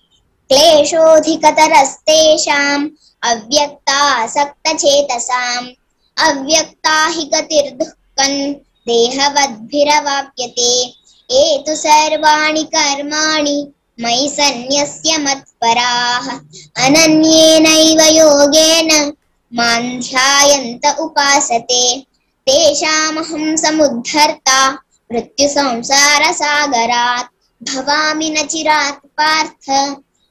E: क्लेशोऽधिकतरस्तेषाम् अव्यक्तासक्तचेतसाम् अव्यक्ता हि गतिर्दुःखं देहवद्भिरवाप्यते. ये तु सर्वाणि कर्माणि मयि सन्न्यस्य मत्पराः अनन्येनैव योगेन मां ध्यायन्त उपासते तेषामहं समुद्धर्ता मृत्युसंसारसागरात् भवामि न चिरात् पार्थ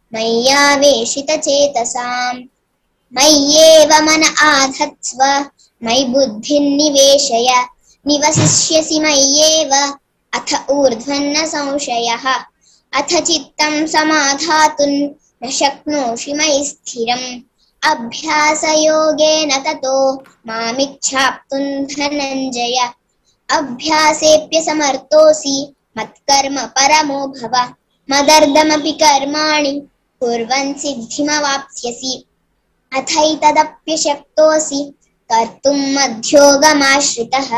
E: मय्यावेशितचेतसाम्. मय्येव मन आधत्स्व मयि बुद्धिर्निवेशय निवसिष्यसि मय्येव अथ ऊर्ध्वन्न संशयः अथ चित्तं समाधातुं न शक्नोषि मयि स्थिरम् अभ्यासयोगेन ततो मामिच्छाप्तुं धनञ्जय अभ्यासेऽप्यसमर्थोऽसि मत्कर्म परमो भव मदर्दमपि कर्माणि कुर्वन् सिद्धिमवाप्स्यसि अथैतदप्यशक्तोऽसि कर्तुं मध्योगमाश्रितः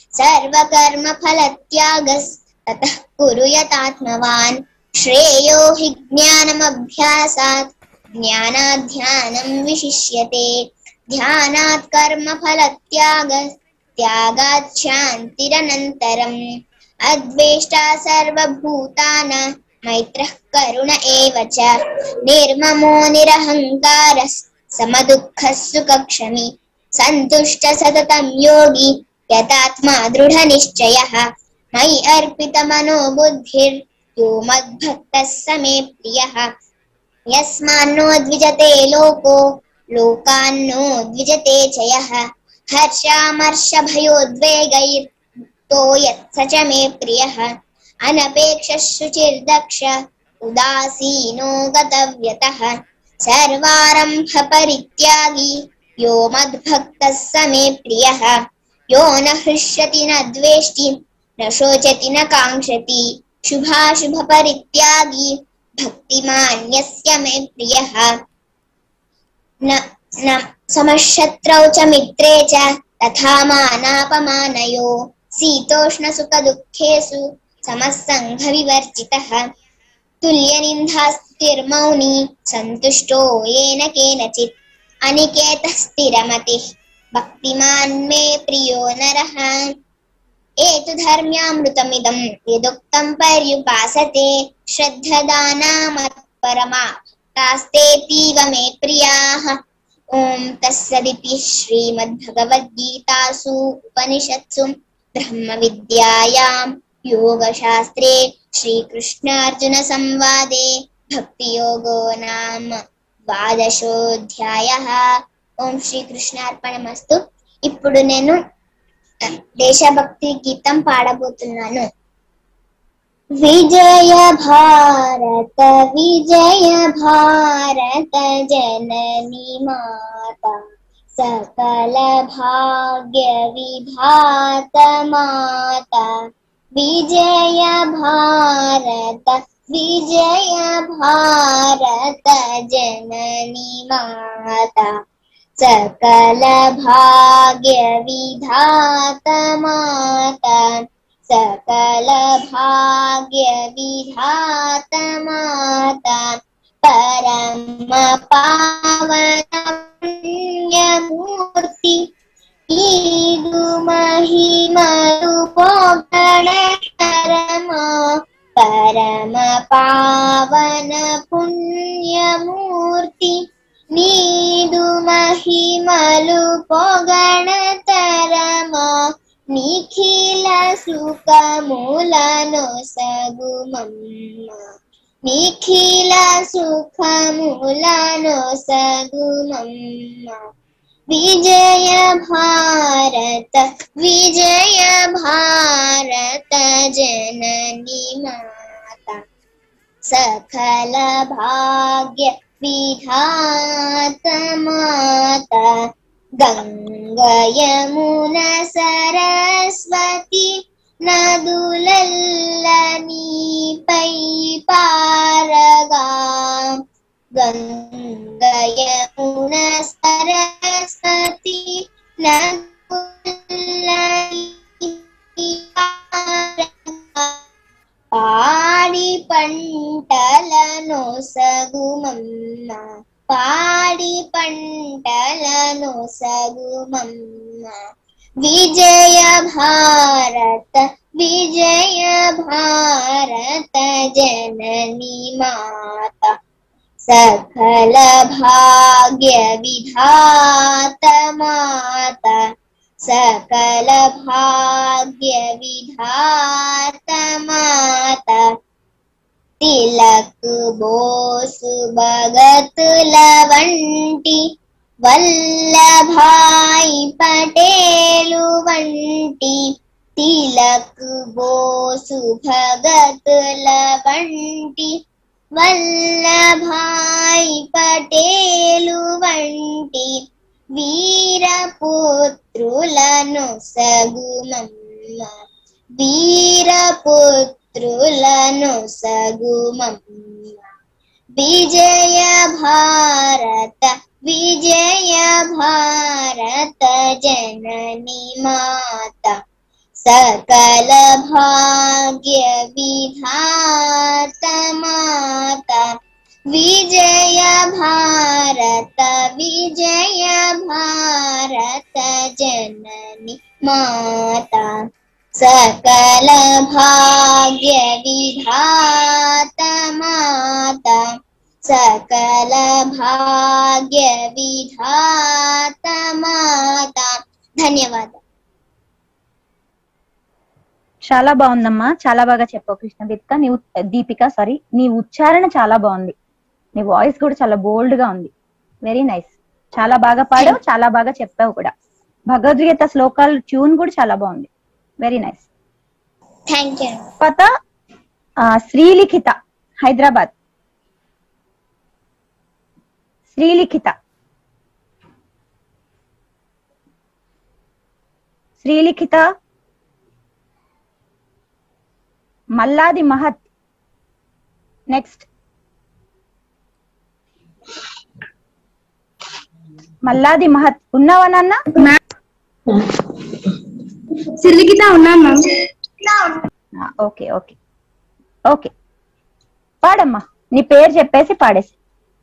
E: सर्वकर्मफलत्यागस्ततः कुरु यतात्मवान् श्रेयो हि ज्ञानमभ्यासात् ज्ञानात् ध्यानं विशिष्यते ध्यानात् कर्मफलत्याग त्यागात् शान्तिरनन्तरम् अद्वेष्टा सर्वभूतानां मैत्रः करुण एव च निर्ममो निरहङ्कारः समदुःखः सुखक्षमी सन्तुष्ट सततं योगी यतात्मा दृढनिश्चयः मयि अर्पितमनो बुद्धिर्यो मद्भक्तः स मे प्रियः यस्मान्नो द्विजते लोको लोकान्नो द्विजते च यः हर्षामर्षभयोद्वेगैर्तो यत् स च मे प्रियः अनपेक्षः शुचिर्दक्ष उदासीनो गतव्यतः सर्वारम्भपरित्यागी यो मद्भक्तः स मे प्रियः यो न हृष्यति न द्वेष्टि न शोचति न काङ्क्षति शुभाशुभपरित्यागी भक्तिमान् यस्य मे प्रियः न न समशत्रौ च मित्रे च तथा मानापमानयो शीतोष्णसुखदुःखेषु समस्सङ्गविवर्जितः तुल्यनिन्दास्तुतिर्मौनी सन्तुष्टो येन केनचित् अनिकेतः स्थिरमतिः भक्तिमान् मे प्रियो नरः एतु धर्म्यामृतमिदं यदुक्तं पर्युपासते श्रद्धदानामत्परमा तास्तेतीव मे प्रियाः ओम तत्सदिति श्रीमद्भगवद्गीतासु उपनिषत्सु ब्रह्मविद्यायां योगशास्त्रे श्रीकृष्णार्जुन संवादे भक्तियोगो नाम ద్వాదశోధ్యాయః. ఓం శ్రీకృష్ణార్పణమస్తు. ఇప్పుడు నేను దేశభక్తి గీతం పాడబోతున్నాను. విజయ భారత విజయ భారత జనని మాత సకల భాగ్య విధాత మాత విజయ భారత విజయ భారత జనని మాత సకల భాగ్య విధాత మాత सकल भाग्य विधात माता परम पावन पुण्यमूर्ति ईदु महिमरु पोगण करमा परम पावन पुण्यमूर्ति नीदु महिमलु पोगण तरमा నిఖిల సుఖములను సగుమమ్మ నిఖిల సుఖములను సగుమమ్మ విజయ భారత విజయ భారత జనని మాత సకల భాగ్య విధాత మాత గంగా యమున సరస్వతి నదులల్లనీపై పారగా గంగా యమున సరస్వతి నదులల్లనీపై పారగా పాడి పంటలను సగుమమ్మ పాడి పంటలను సగుమమ్మ విజయ భారత విజయ భారత జనని మాత సకల భాగ్య విధాత మాత సకల భాగ్య విధాత మాత తిలక్ బోసు భగతుల వంటి వల్లభాయి పటేల్ बंटी तिलक बोसु भगत लवंटी वल्लभाई पटेलु वंटी వీరపుత్రులను సగుమమ్మ వీరపుత్రులను సగుమమ్మ విజయ భారత విజయ భారత జనని మాత సకల భాగ్య విధాత మాత విజయ భారత విజయ భారత జనని మాత సకల భాగ్య విధాత మాత సకల భాగ్య విధాత మాత. ధన్యవాదాలు.
C: చాలా బాగుందమ్మా, చాలా బాగా చెప్పావు కృష్ణ దీపిక. నీ దీపిక సారీ నీ ఉచ్చారణ చాలా బాగుంది, నీ వాయిస్ కూడా చాలా బోల్డ్ గా ఉంది. వెరీ నైస్, చాలా బాగా పాడావు, చాలా బాగా చెప్పావు కూడా. భగవద్గీత శ్లోకాలు ట్యూన్ కూడా చాలా బాగుంది. Very nice,
E: thank you.
C: తర్వాత శ్రీలిఖిత హైదరాబాద్. శ్రీలిఖిత శ్రీలిఖిత మల్లాది మహత్. నెక్స్ట్ మల్లాది మహత్ ఉన్నావా నాన్న?
D: శ్రీలిఖిత ఉన్నాను మ్యామ్.
C: ఓకే ఓకే ఓకే పాడమ్మా, నీ పేరు చెప్పేసి పాడేసి.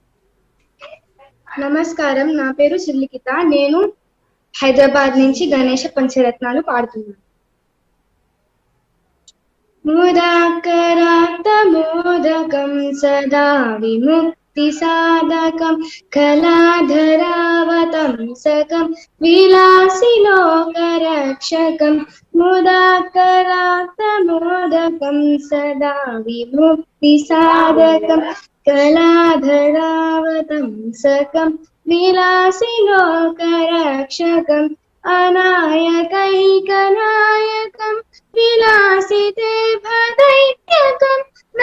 D: నమస్కారం, నా పేరు శ్రీలిఖిత. నేను హైదరాబాద్ నుంచి గణేష పంచరత్నాలు పాడుతున్నాను. ముదాకరాత మోదకం సదా విముక్తి సాధకం కళాధరావతం సకం విలాసి లోకరక్షకం. ముదాకరాత మోదకం సదా విముక్తి సాధకం కళాధరావతం సకం విలాసి లోకరక్షకం అనాయకైకనాయకం విలాసితే భదైత్యకం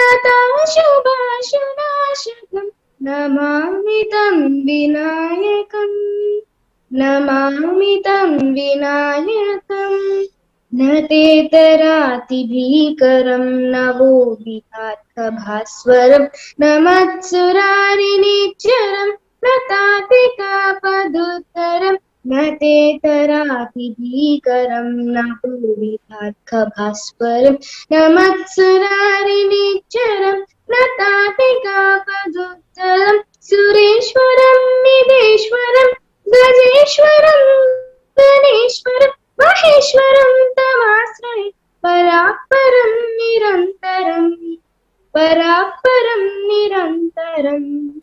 D: నతాశుభాశునాశకం నమామి తం వినాయకం నమామి తం వినాయకం. నతేతరాతి భీకరం నవో విహాత్క భాస్వరం నమత్సురారి నిచ్చరం నతాతికాపదుత్తరం నతేతరాతి భీకరం నవో విహాత్క భాస్వరం నమత్సురారి నిచ్చరం నతాతికాపదుత్తరం. సురేశ్వరం నిదేశ్వరం గజేశ్వరం గణేశ్వరం మహేశ్వరం తమాశ్రయ పరాపరం నిరంతరం పరాపరం నిరంతరం.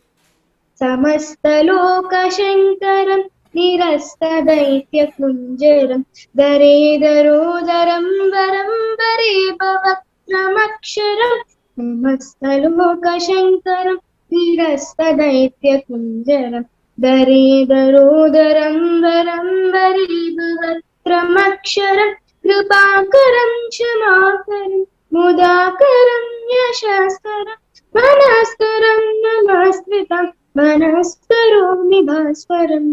D: సమస్తలోకశంకరం నిరస్తదైత్య కుంజరం దరేదరోదరం వరం వరే భవక్రమక్షరం. సమస్తలోకశంకరం నిరస్తదైత్య కుంజరం దరేదరోదరం వరం వరే భవక్రమక్షరం. కృపాకరం క్షమాకరం ముదాకరం యశస్కరం మనస్కరం నమస్కృతం మనస్కరోమి భాస్వరం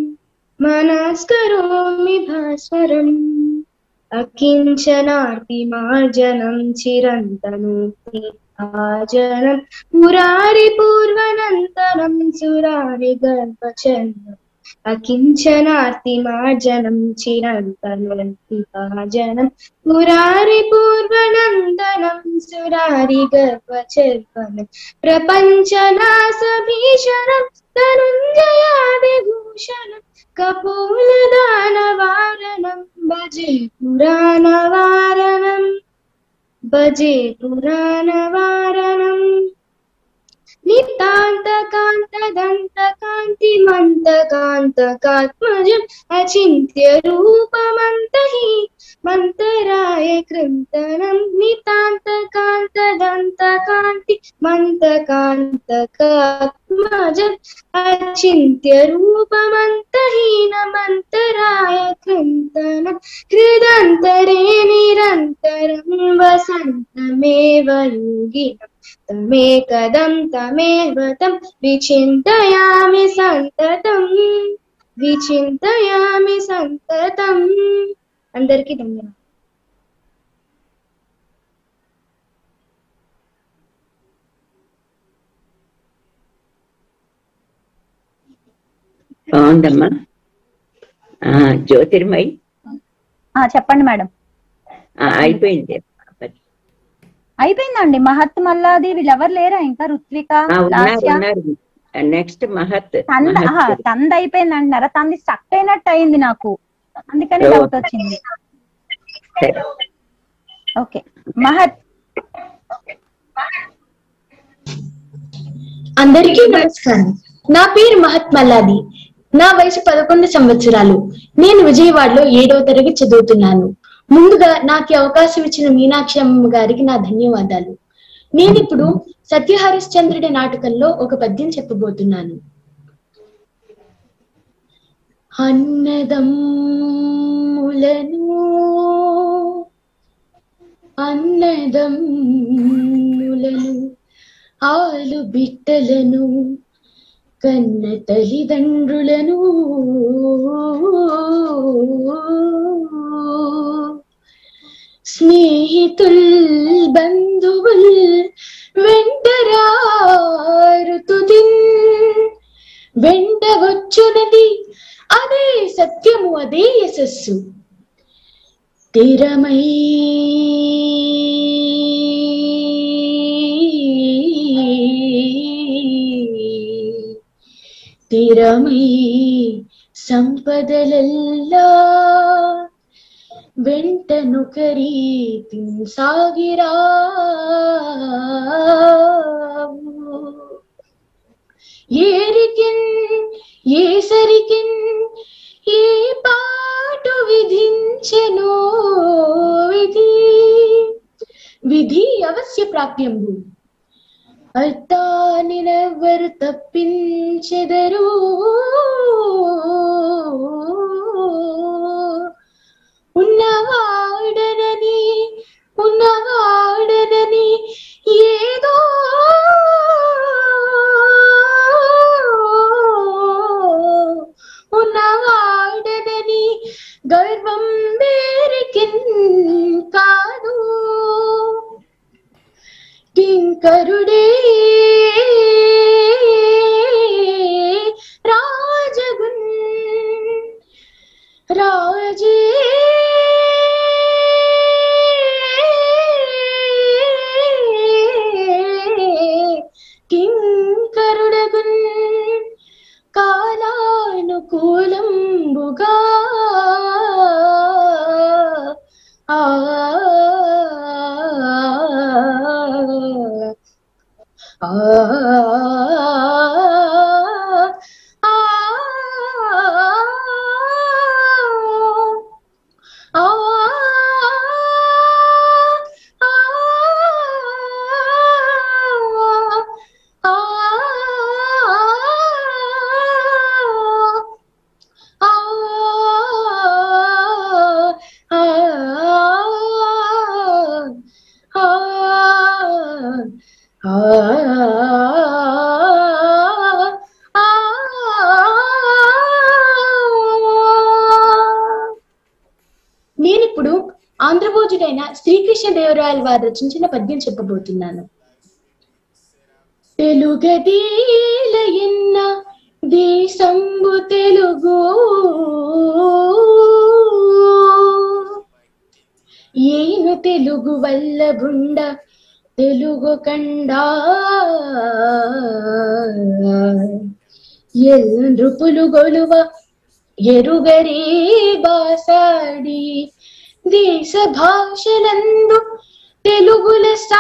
D: మనస్కరోమి భాస్వరం. అకించనార్తి మార్జనం చిరంతనూతి భాజనం పురారి పూర్వనంతరం సురారి గర్భచంద్రం. అకించనార్తి మార్జనం చిరంతనంతి భాజనం పురారి పూర్వనందనం సురారి గర్భచర్వనం. ప్రపంచనాశ భీషణం ధనుంజయాదిభూషణం కపోలదానవారణం భజే పురాణవారణం భజే పురాణవారణం. నితాంతకాంతదంతకాంతిమంతకాంతకాత్మజం అచింత్య రూపమంతహి మంతరాయ కృంతనం. నితాంతకాంతదంతకాంతి మంతకాంతకాత్మజం అచింత్య రూపమంతహీన మంతరాయ కృంతనం. హృదంతరే నిరంతరం వసంతమేవ యోగినం తమేకదం తమేవ తం విచింతయామి సంతతం విచింతయామి సంతతం. అందరికీ ధన్యవాదాలు.
B: బాగుందమ్మా. జ్యోతిర్మయి
C: చెప్పండి మేడం.
B: అయిపోయింది
C: అయిపోయిందండి. మహత్ మల్లాది వీళ్ళెవరు లేరా ఇంకా? రుత్విక,
B: నెక్స్ట్ మహత్.
C: తంద అయిపోయింది అంటున్నారా? తంది స్టక్ అయినట్టు అయింది నాకు, అందుకని డౌట్ వచ్చింది. ఓకే మహత్.
F: అందరికీ నమస్కారం. నా పేరు మహత్ మల్లాది. నా వయసు పదకొండు సంవత్సరాలు. నేను విజయవాడలో ఏడవ తరగతి చదువుతున్నాను. ముందుగా నాకు అవకాశం ఇచ్చిన మీనాక్షి అమ్మ గారికి నా ధన్యవాదాలు. నేను ఇప్పుడు సత్యహరిశ్చంద్రుడి నాటకంలో ఒక పద్యం చెప్పబోతున్నాను. అన్నదమ్ములను అన్నదమ్ములను ఆలు బిడ్డలను కన్న తల్లిదండ్రులను స్నేహితుల్ బంధువుల్ వెంటరారుతుదిన్ వెంట వచ్చునది అదే సత్యము అదే యశస్సు. స్థిరమై స్థిరమై సంపదలెల్లా వెంటనుకరీతి సాగిరా. ఏరికిన్ ఏసరికిన్ ఏ పాటు విధించెనో విధి విధి అవశ్య ప్రాప్యంబు. అర్థానినెవ్వరు తప్పించెదరు. ఉన్నవాడనని ఉన్నవాడనని ఏదో ఉన్నవాడనని గర్వం వేరికిన్ కాదు. కింకరుడే రాజగున్ రాజే కింకరుడగున్ కాలానుకూలంబుగా ఆ ఆ నేనిప్పుడు ఆంధ్రభోజుడైన శ్రీకృష్ణదేవరాయల వారు రచించిన పద్యం చెప్పబోతున్నాను. తెలుగదీలయన్న దేశంబు తెలుగు ఏను తెలుగు వల్ల బుండ తెలుగు కండా ఎల్నృపులు గొలువ ఎరుగరే బాసాడి దేశ భాషలందు తెలుగు లెస్స.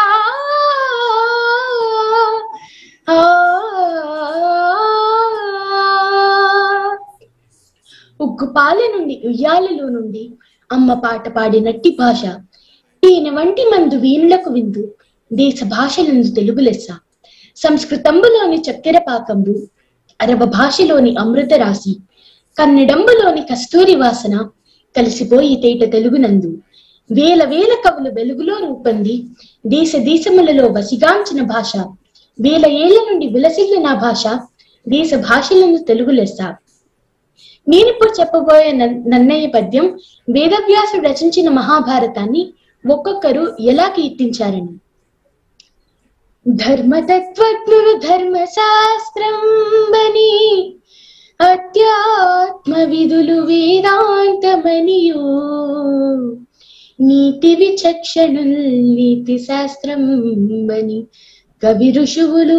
F: ఉగ్గుపాల నుండి ఉయ్యాలలో నుండి అమ్మ పాట పాడినట్టి భాష ఈయన వంటి మందు వీణులకు విందు దేశ భాషలందు తెలుగు లెస్స. సంస్కృతంబులోని చక్కెర పాకంబు అరవ భాషలోని అమృత రాశి కన్నడంబులోని కస్తూరి వాసన కలిసిపోయి తేట తెలుగునందు వేల వేల కవులు వెలుగులో రూపొంది దేశ దేశములలో వసిగాంచిన భాష వేల ఏళ్ల నుండి విలసిల్లు నా భాష దేశ భాషలను తెలుగు లెస్స. నేనిప్పుడు చెప్పబోయే నన్నయ్య పద్యం వేదవ్యాసుడు రచించిన మహాభారతాన్ని ఒక్కొక్కరు ఎలా కీర్తించారని. ధర్మతత్వజ్ఞులు ధర్మశాస్త్రం బని అధ్యాత్మ విధులు వేదాంతమనియు నీతి విచక్షణుల్ నీతి శాస్త్రం బని కవి ఋషువులు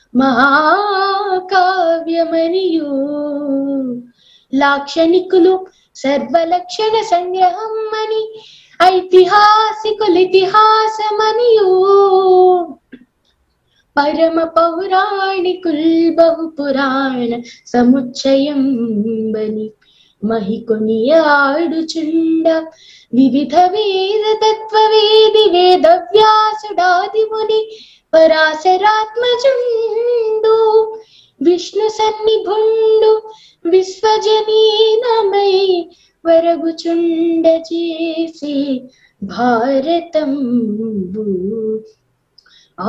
F: మహాకావ్యమనియు లాక్షణికులు సర్వలక్షణ సంగ్రహం అని ఐతిహాసికులు ఇతిహాసమనియు పరమ పౌరాణికుల్ బహు పురాణ సముచ్చయం బని మహికొనియాడుచుండ వివిధ వేద తత్వవేది వేద వ్యాసుడాది ముని పరాశరాత్మజుండు విష్ణు సన్నిభుండు విశ్వజనీనమై వరగుచుండ చేసి భారతంబు. ఆ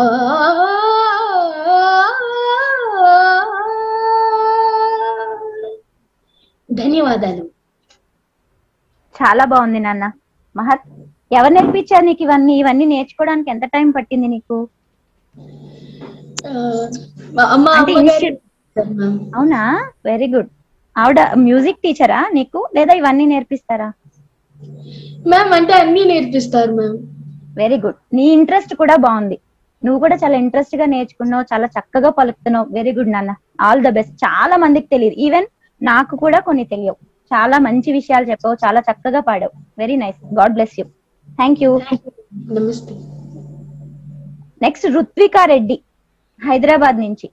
F: ధన్యవాదాలు.
C: చాలా బాగుంది నాన్న. మహత్, ఎవరు నేర్పించారు నీకు ఇవన్నీ? ఇవన్నీ నేర్చుకోవడానికి ఎంత టైం పట్టింది నీకు? అవునా, వెరీ గుడ్. ఆవిడ మ్యూజిక్ టీచరా నీకు, లేదా ఇవన్నీ నేర్పిస్తారా?
F: మ్యామ్ అంటే అన్ని నేర్పిస్తారు మ్యామ్.
C: Very good. నీ ఇంట్రెస్ట్ కూడా బాగుంది. నువ్వు కూడా చాలా ఇంట్రెస్ట్ గా నేర్చుకున్నావు, చాలా చక్కగా పలుకుతున్నావు. వెరీ గుడ్ నాన్న, ఆల్ ద బెస్ట్. చాలా మందికి తెలియదు, ఈవెన్ నాకు కూడా కొన్ని తెలియవు. చాలా మంచి విషయాలు చెప్పావు, చాలా చక్కగా పాడావు. Very nice. God bless you. Thank you. Next Ruthvika Reddy, Hyderabad నుంచి.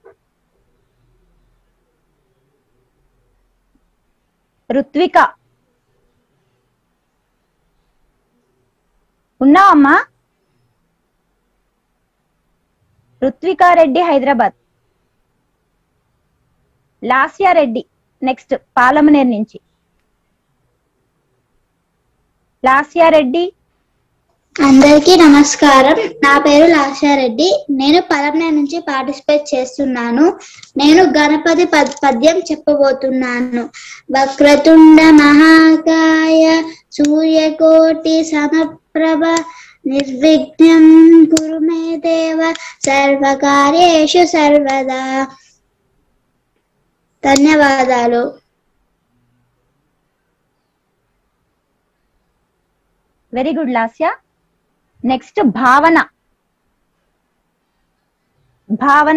C: రుత్విక ఉన్నావమ్మా? రుత్వికా రెడ్డి, హైదరాబాద్. లాస్యా రెడ్డి నెక్స్ట్, పాలమనేరు నుంచి. లాస్యా రెడ్డి.
A: అందరికీ నమస్కారం. నా పేరు లాస్యారెడ్డి. నేను పలమనేరు నుంచి పార్టిసిపేట్ చేస్తున్నాను. నేను గణపతి పద్యం చెప్పబోతున్నాను. వక్రతుండ మహాకాయ సూర్యకోటి సమప్రభ నిర్విఘ్నం కురు మే దేవ సర్వకార్యేషు సర్వదా. ధన్యవాదాలు.
C: Very good Lasya. నెక్స్ట్ భావన. భావన.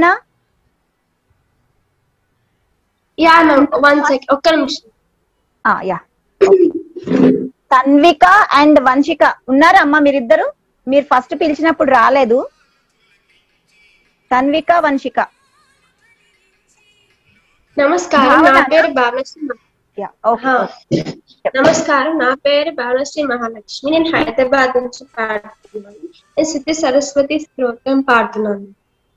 D: యా మ్యామ్, వన్ సెకండ్, ఒక్క నిమిషం.
C: యా. తన్విక అండ్ వంశిక ఉన్నారా అమ్మా మీరిద్దరు? మీరు ఫస్ట్ పిలిచినప్పుడు రాలేదు. తన్విక, వంశిక.
D: నమస్కారం, నా పేరు భావనశ్రీ. నమస్కారం, నా పేరు భావనశ్రీ మహాలక్ష్మి. నేను హైదరాబాద్ నుంచి పాడుతున్నాను. నేను సిద్ధి సరస్వతి స్తోత్రం పాడుతున్నాను.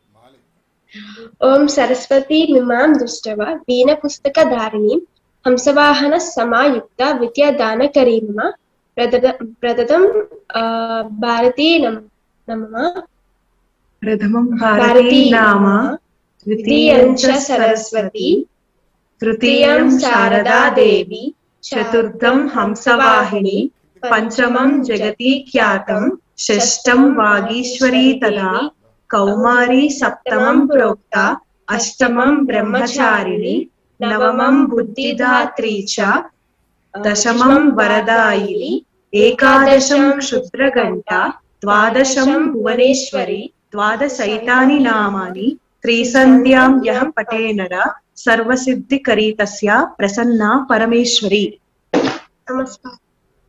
D: ఓం సరస్వతి మిమాం దృష్టవ వీణ పుస్తక ధారిణి హంసవాహన సమాయుక్త విద్యాదాన కరీమ ప్రదతం భారతీ నమ
G: ప్రథమం భారతీ నామ ద్వితీయం చ సరస్వతి తృతీయం శారదా దేవి చతుర్థం హంసవాహిని పంచమం జగతి ఖ్యాతం షష్టం వాగీశ్వరీ తదా కౌమారీ సప్తమం ప్రోక్త అష్టమం బ్రహ్మచారిణి నవమం బుద్ధిదాత్రీ చ దశమం వరదాయిని ఏకాదశం క్షుద్రఘంట ద్వాదశం భువనేశ్వరి ద్వాదశైతాని నామాని త్రిసంధ్యాం యః పఠేనర సర్వసిద్ధికరీ తస్య ప్రసన్న పరమేశ్వరి.
D: నమస్కారం.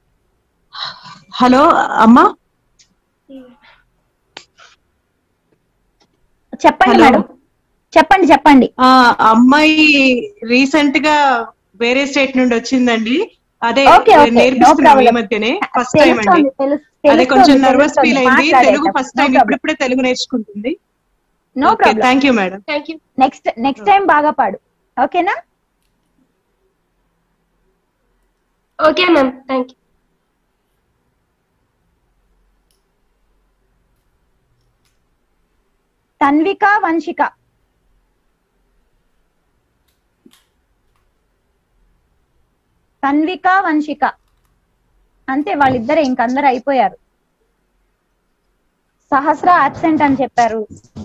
G: హలో అమ్మా.
C: చెప్పండి మేడం, చెప్పండి చెప్పండి.
G: ఆ అమ్మాయి రీసెంట్ గా వేరే స్టేట్ నుండి వచ్చిందండి. అదే నేర్పిస్తున్నాం ఈ మధ్యనే, ఫస్ట్ టైం అండి. అదే కొంచెం నర్వస్ ఫీల్ అయింది. తెలుగు ఫస్ట్ టైం, ఇప్పుడిప్పుడే తెలుగు నేర్చుకుంటుంది.
C: No problem.
G: Thank you madam.
C: Next next time బాగా పాడు, ఓకేనా?
D: Okay ma'am, thank you.
C: Tanvika Vamshika. Tanvika Vamshika అంతే, వాళ్ళిద్దరే, ఇంకందరు అయిపోయారు. సహస్ర అబ్సెంట్ అని చెప్పారు.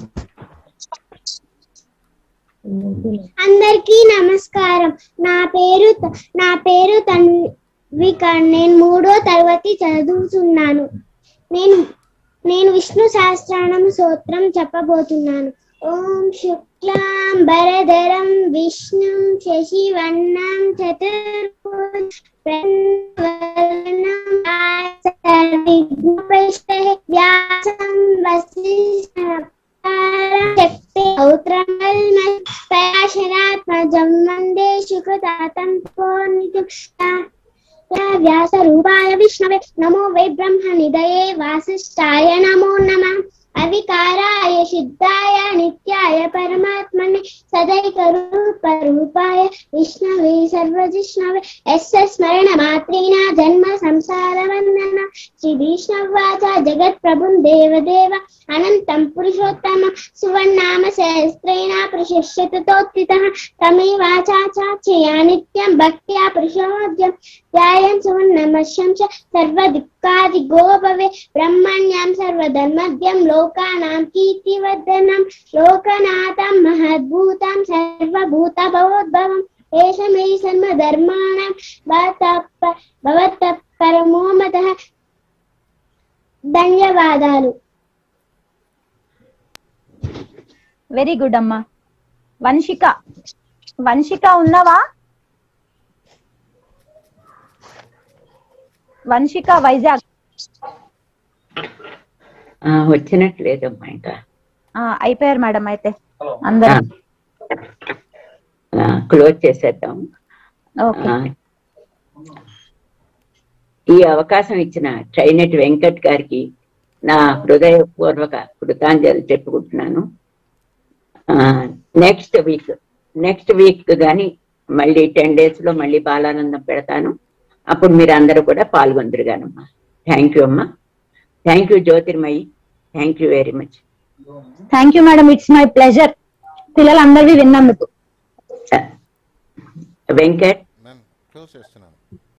H: అందరికీ నమస్కారం. నా పేరు నా పేరు తన్విక. నేను మూడో తరగతి చదువుతున్నాను. నేను నేను విష్ణు సహస్రనామ స్తోత్రం చెప్పబోతున్నాను. ఓం శుక్లాం వరదరం విష్ణుం శశివర్ణం చతుర్భుజం వ్యాసం వసిష్ఠౌత్రమల్మయాశనాత్మజం వందే శుకతాతం పూర్ణితం వ్యాస రూపాయ విష్ణవే నమో వై బ్రహ్మ నిధయే వాసిష్ఠాయ నమో నమః అవికారాయ సిద్ధాయ నిత్యాయ పరమాత్మనే సదైక రూప రూపాయ విష్ణవే సర్వజిష్ణవే యస్య స్మరణ మాత్రేణ జన్మ సంసార వందన శ్రీ విష్ణువాచ జగత్ ప్రభుం దేవదేవ అనంతం పురుషోత్తమం సువర్ణామ సహస్రేణ ప్రశస్యతోత్థితః తమేవాచాచార్యయా నిత్యం భక్త్యా పురుషోద్యం ధ్యాయం సువర్ణమస్యం చ సర్వదిక్కాదిగో భవే బ్రహ్మణ్యం సర్వధర్మద్యం లోకానాం కీర్తివర్ధనం లోకనాథం మహద్భూతం సర్వభూత భవోద్భవం ఏష మే సర్వధర్మాణం భవతః పరమో మతః. ధన్యవాదాలు.
C: వెరీ గుడ్ అమ్మా. వంశిక, వంశిక ఉన్నావా? వంశిక వైజాగ్.
B: వచ్చినట్లేదమ్మా ఇంకా.
C: అయిపోయారు మేడం. అయితే అందరూ
B: క్లోజ్ చేసేద్దాం. ఈ అవకాశం ఇచ్చిన ట్రైనెట్ వెంకట్ గారికి నా హృదయపూర్వక కృతాంజలి చెప్పుకుంటున్నాను. నెక్స్ట్ వీక్ నెక్స్ట్ వీక్ కానీ మళ్ళీ టెన్ డేస్ లో మళ్ళీ బాలానందం పెడతాను. అప్పుడు మీరు అందరూ కూడా పాల్గొందరు గానమ్మా. థ్యాంక్ యూ అమ్మా. Thank you Jyothirmayi. Thank you very much.
C: Thank you madam. It's my pleasure. పిల్లలందరివి విన్నందుకు.
B: వెంకట్